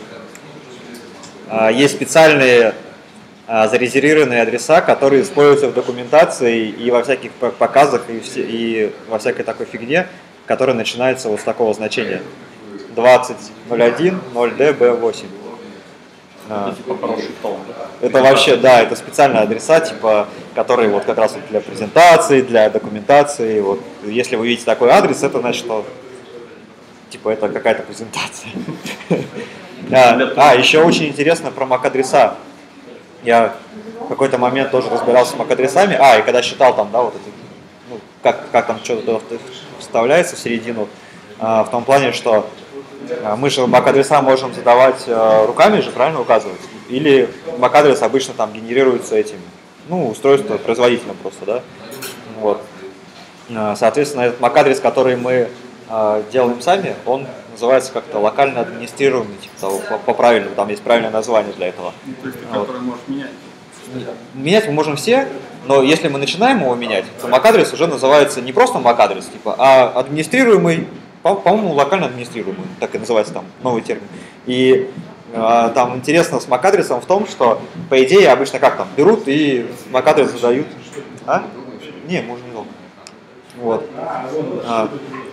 Speaker 1: э, есть специальные зарезервированные адреса, которые используются в документации и во всяких показах, и, все, и во всякой такой фигне, которая начинается вот с такого значения двадцать ноль один ноль ди би восемь.
Speaker 2: Это типа хороший тон.
Speaker 1: Это вообще, да, это специальные адреса, типа, которые вот как раз вот для презентации, для документации. Вот. Если вы видите такой адрес, это значит, что типа это какая-то презентация. А, еще очень интересно про мак-адреса. Я в какой-то момент тоже разбирался с мак-адресами, а, и когда считал там, да, вот эти, ну, как, как там что-то вставляется в середину, а, в том плане, что а, мы же мак-адреса можем задавать а, руками же, правильно указывать, или мак-адрес обычно там генерируется этим, ну, устройство производителем просто, да, вот. А, соответственно, этот мак-адрес, который мы а, делаем сами, он называется как-то локально администрируемый, типа того, по, по правильному, там есть правильное название для этого.
Speaker 4: Ну, то есть,
Speaker 1: вот.
Speaker 4: который можешь менять.
Speaker 1: Менять мы можем все, но если мы начинаем его менять, то мак-адрес уже называется не просто мак-адрес, типа, а администрируемый, по- по-моему, локально администрируемый, так и называется там новый термин. И э, там интересно с мак-адресом в том, что, по идее, обычно как там, берут и мак-адрес задают. А? Не, можно не долго. Вот. А,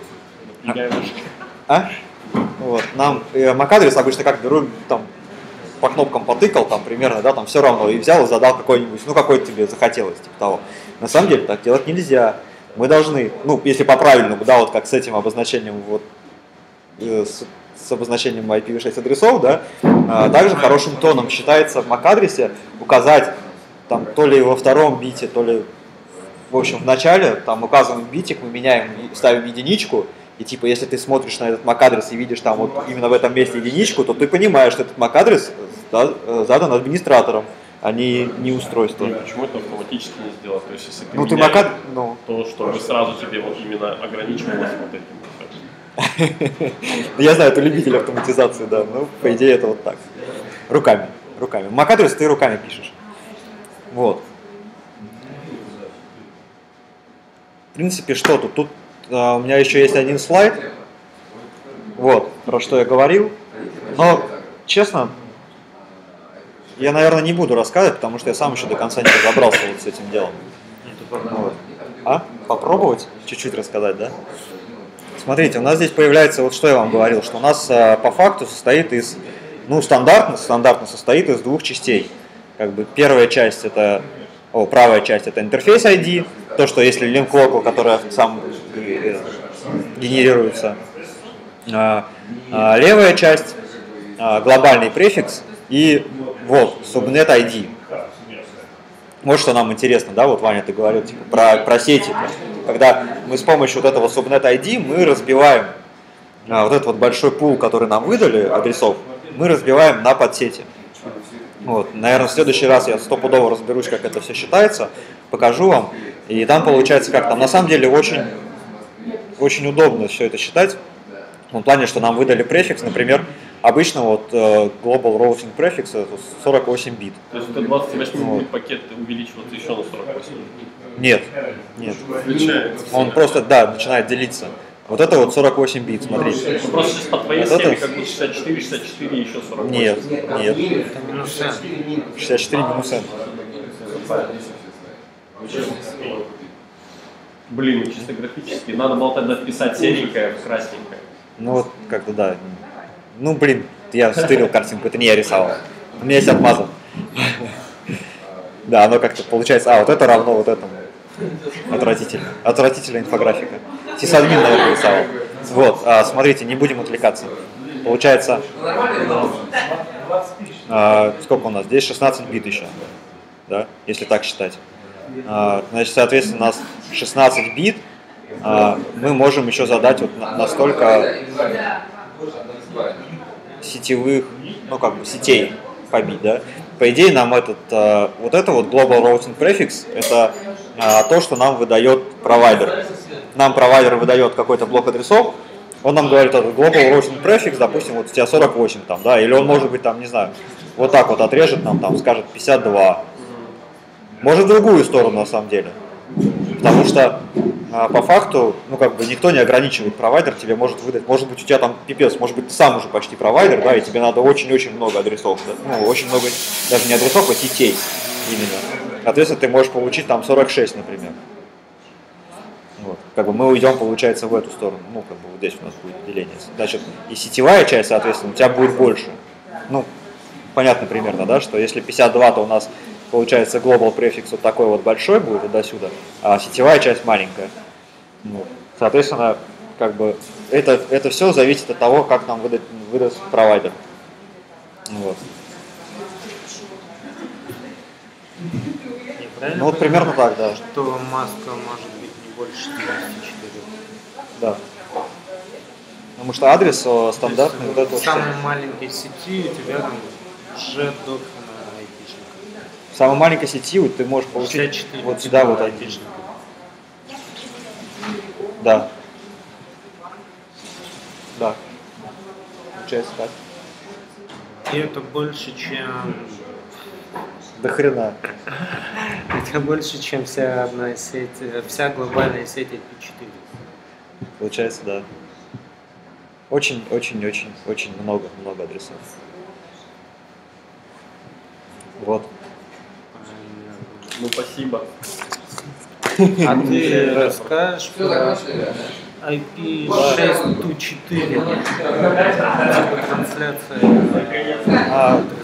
Speaker 1: а? Вот. Нам э, мак-адрес обычно как берут, там, по кнопкам потыкал, там примерно, да, там все равно, и взял и задал какой-нибудь, ну какой тебе захотелось, типа того. На самом деле так делать нельзя. Мы должны, ну, если по-правильному, да, вот как с этим обозначением, вот, э, с, с обозначением ай пи ви шесть адресов, да, а, также хорошим тоном считается в MAC-адресе указать, там, то ли во втором бите, то ли, в общем, в начале, там, указываем битик, мы меняем, ставим единичку, и, типа, если ты смотришь на этот MAC-адрес и видишь там вот именно в этом месте единичку, то ты понимаешь, что этот MAC-адрес да, задан администратором, а не, не устройством.
Speaker 2: Ну, почему это автоматически не сделать? То есть, если ты
Speaker 1: ну, ты
Speaker 2: меняешь,
Speaker 1: MAC, ну...
Speaker 2: то, чтобы сразу тебе вот именно ограничивалось вот этим.
Speaker 1: Я знаю, ты любитель автоматизации, да, ну, по идее, это вот так. Руками, руками. MAC-адрес ты руками пишешь. Вот. В принципе, что тут? Тут а, у меня еще есть один слайд. Вот, про что я говорил. Но, честно, я, наверное, не буду рассказывать, потому что я сам еще до конца не разобрался вот с этим делом. Вот. А? Попробовать чуть-чуть рассказать, да? Смотрите, у нас здесь появляется, вот что я вам говорил, что у нас а, по факту состоит из, ну, стандартно, стандартно состоит из двух частей. Как бы первая часть это, о, правая часть это интерфейс ай ди, то, что если link local, который сам э, генерируется, а, а, левая часть а, глобальный префикс и вот subnet ай ди. Вот что нам интересно, да, вот Ваня, ты говорил типа, про, про сети, когда мы с помощью вот этого subnet ай ди мы разбиваем а, вот этот вот большой пул, который нам выдали, адресов, мы разбиваем на подсети. Вот, наверное, в следующий раз я стопудово разберусь, как это все считается, покажу вам. И там получается как, там на самом деле очень, очень удобно все это считать. В том плане, что нам выдали префикс, например, обычно вот uh, Global Routing Prefix это сорок восемь бит.
Speaker 2: То есть это двадцать восемь бит пакет увеличивается еще на сорок восемь?
Speaker 1: Нет, нет.
Speaker 4: Включается.
Speaker 1: Он просто, да, начинает делиться. Вот это вот сорок восемь бит, смотрите.
Speaker 2: Ну, просто сейчас по твоей
Speaker 1: вот
Speaker 2: схеме
Speaker 1: это...
Speaker 2: как бы шестьдесят четыре, шестьдесят четыре и еще сорок восемь.
Speaker 1: Нет, нет. шестьдесят четыре минус n.
Speaker 2: Блин, чисто графически. Надо было тогда вписать серенькое в красненькое.
Speaker 1: Ну вот, как-то да. Ну, блин, я стырил картинку, это не я рисовал. У меня есть отмаза. Да, оно как-то получается... А, вот это равно вот этому. Отвратительно. Отвратительная инфографика. Сисадмин, наверное, рисовал. Вот, а, смотрите, не будем отвлекаться. Получается... А, сколько у нас? Здесь шестнадцать бит еще. Да, если так считать. А, значит, соответственно, у нас шестнадцать бит. А, мы можем еще задать вот настолько сетевых, ну как бы сетей побить, да. По идее нам этот, а, вот это вот Global Routing Prefix, это а, то, что нам выдает провайдер. Нам провайдер выдает какой-то блок адресов, он нам говорит, это Global Routing Prefix, допустим, вот у тебя сорок восемь там, да, или он может быть там, не знаю, вот так вот отрежет нам, там, скажет пятьдесят два. Может в другую сторону на самом деле. Потому что а, по факту, ну как бы никто не ограничивает провайдер, тебе может выдать, может быть у тебя там пипец, может быть ты сам уже почти провайдер, да, и тебе надо очень-очень много адресов, да? Ну очень много, даже не адресов, а сетей именно. Соответственно, ты можешь получить там сорок шесть, например. Вот. Как бы мы уйдем, получается, в эту сторону, ну как бы вот здесь у нас будет деление. Значит, и сетевая часть, соответственно, у тебя будет больше. Ну, понятно примерно, да, что если пятьдесят два, то у нас получается global префикс вот такой вот большой будет вот до сюда, а сетевая часть маленькая. Вот. Соответственно, как бы это, это все зависит от того, как нам выдать, выдаст провайдер. Вот. Ну вот примерно так, да.
Speaker 5: Что маска может быть не больше двадцати четыре.
Speaker 1: Да. Потому что адрес стандартный вот это вот.
Speaker 5: В самой маленькой сети у тебя там же до
Speaker 1: в самой маленькой сети вот ты можешь получить вот сюда вот один. Да. Да. Получается так.
Speaker 5: И это больше, чем...
Speaker 1: До хрена.
Speaker 5: Это больше, чем вся одна сеть, вся глобальная сеть ай пи четыре.
Speaker 1: Получается, да. Очень, очень, очень, очень много, много адресов. Вот.
Speaker 2: Ну, спасибо.
Speaker 5: А ты расскажешь про ай пи шесть точка четыре, типа трансляция?
Speaker 1: А,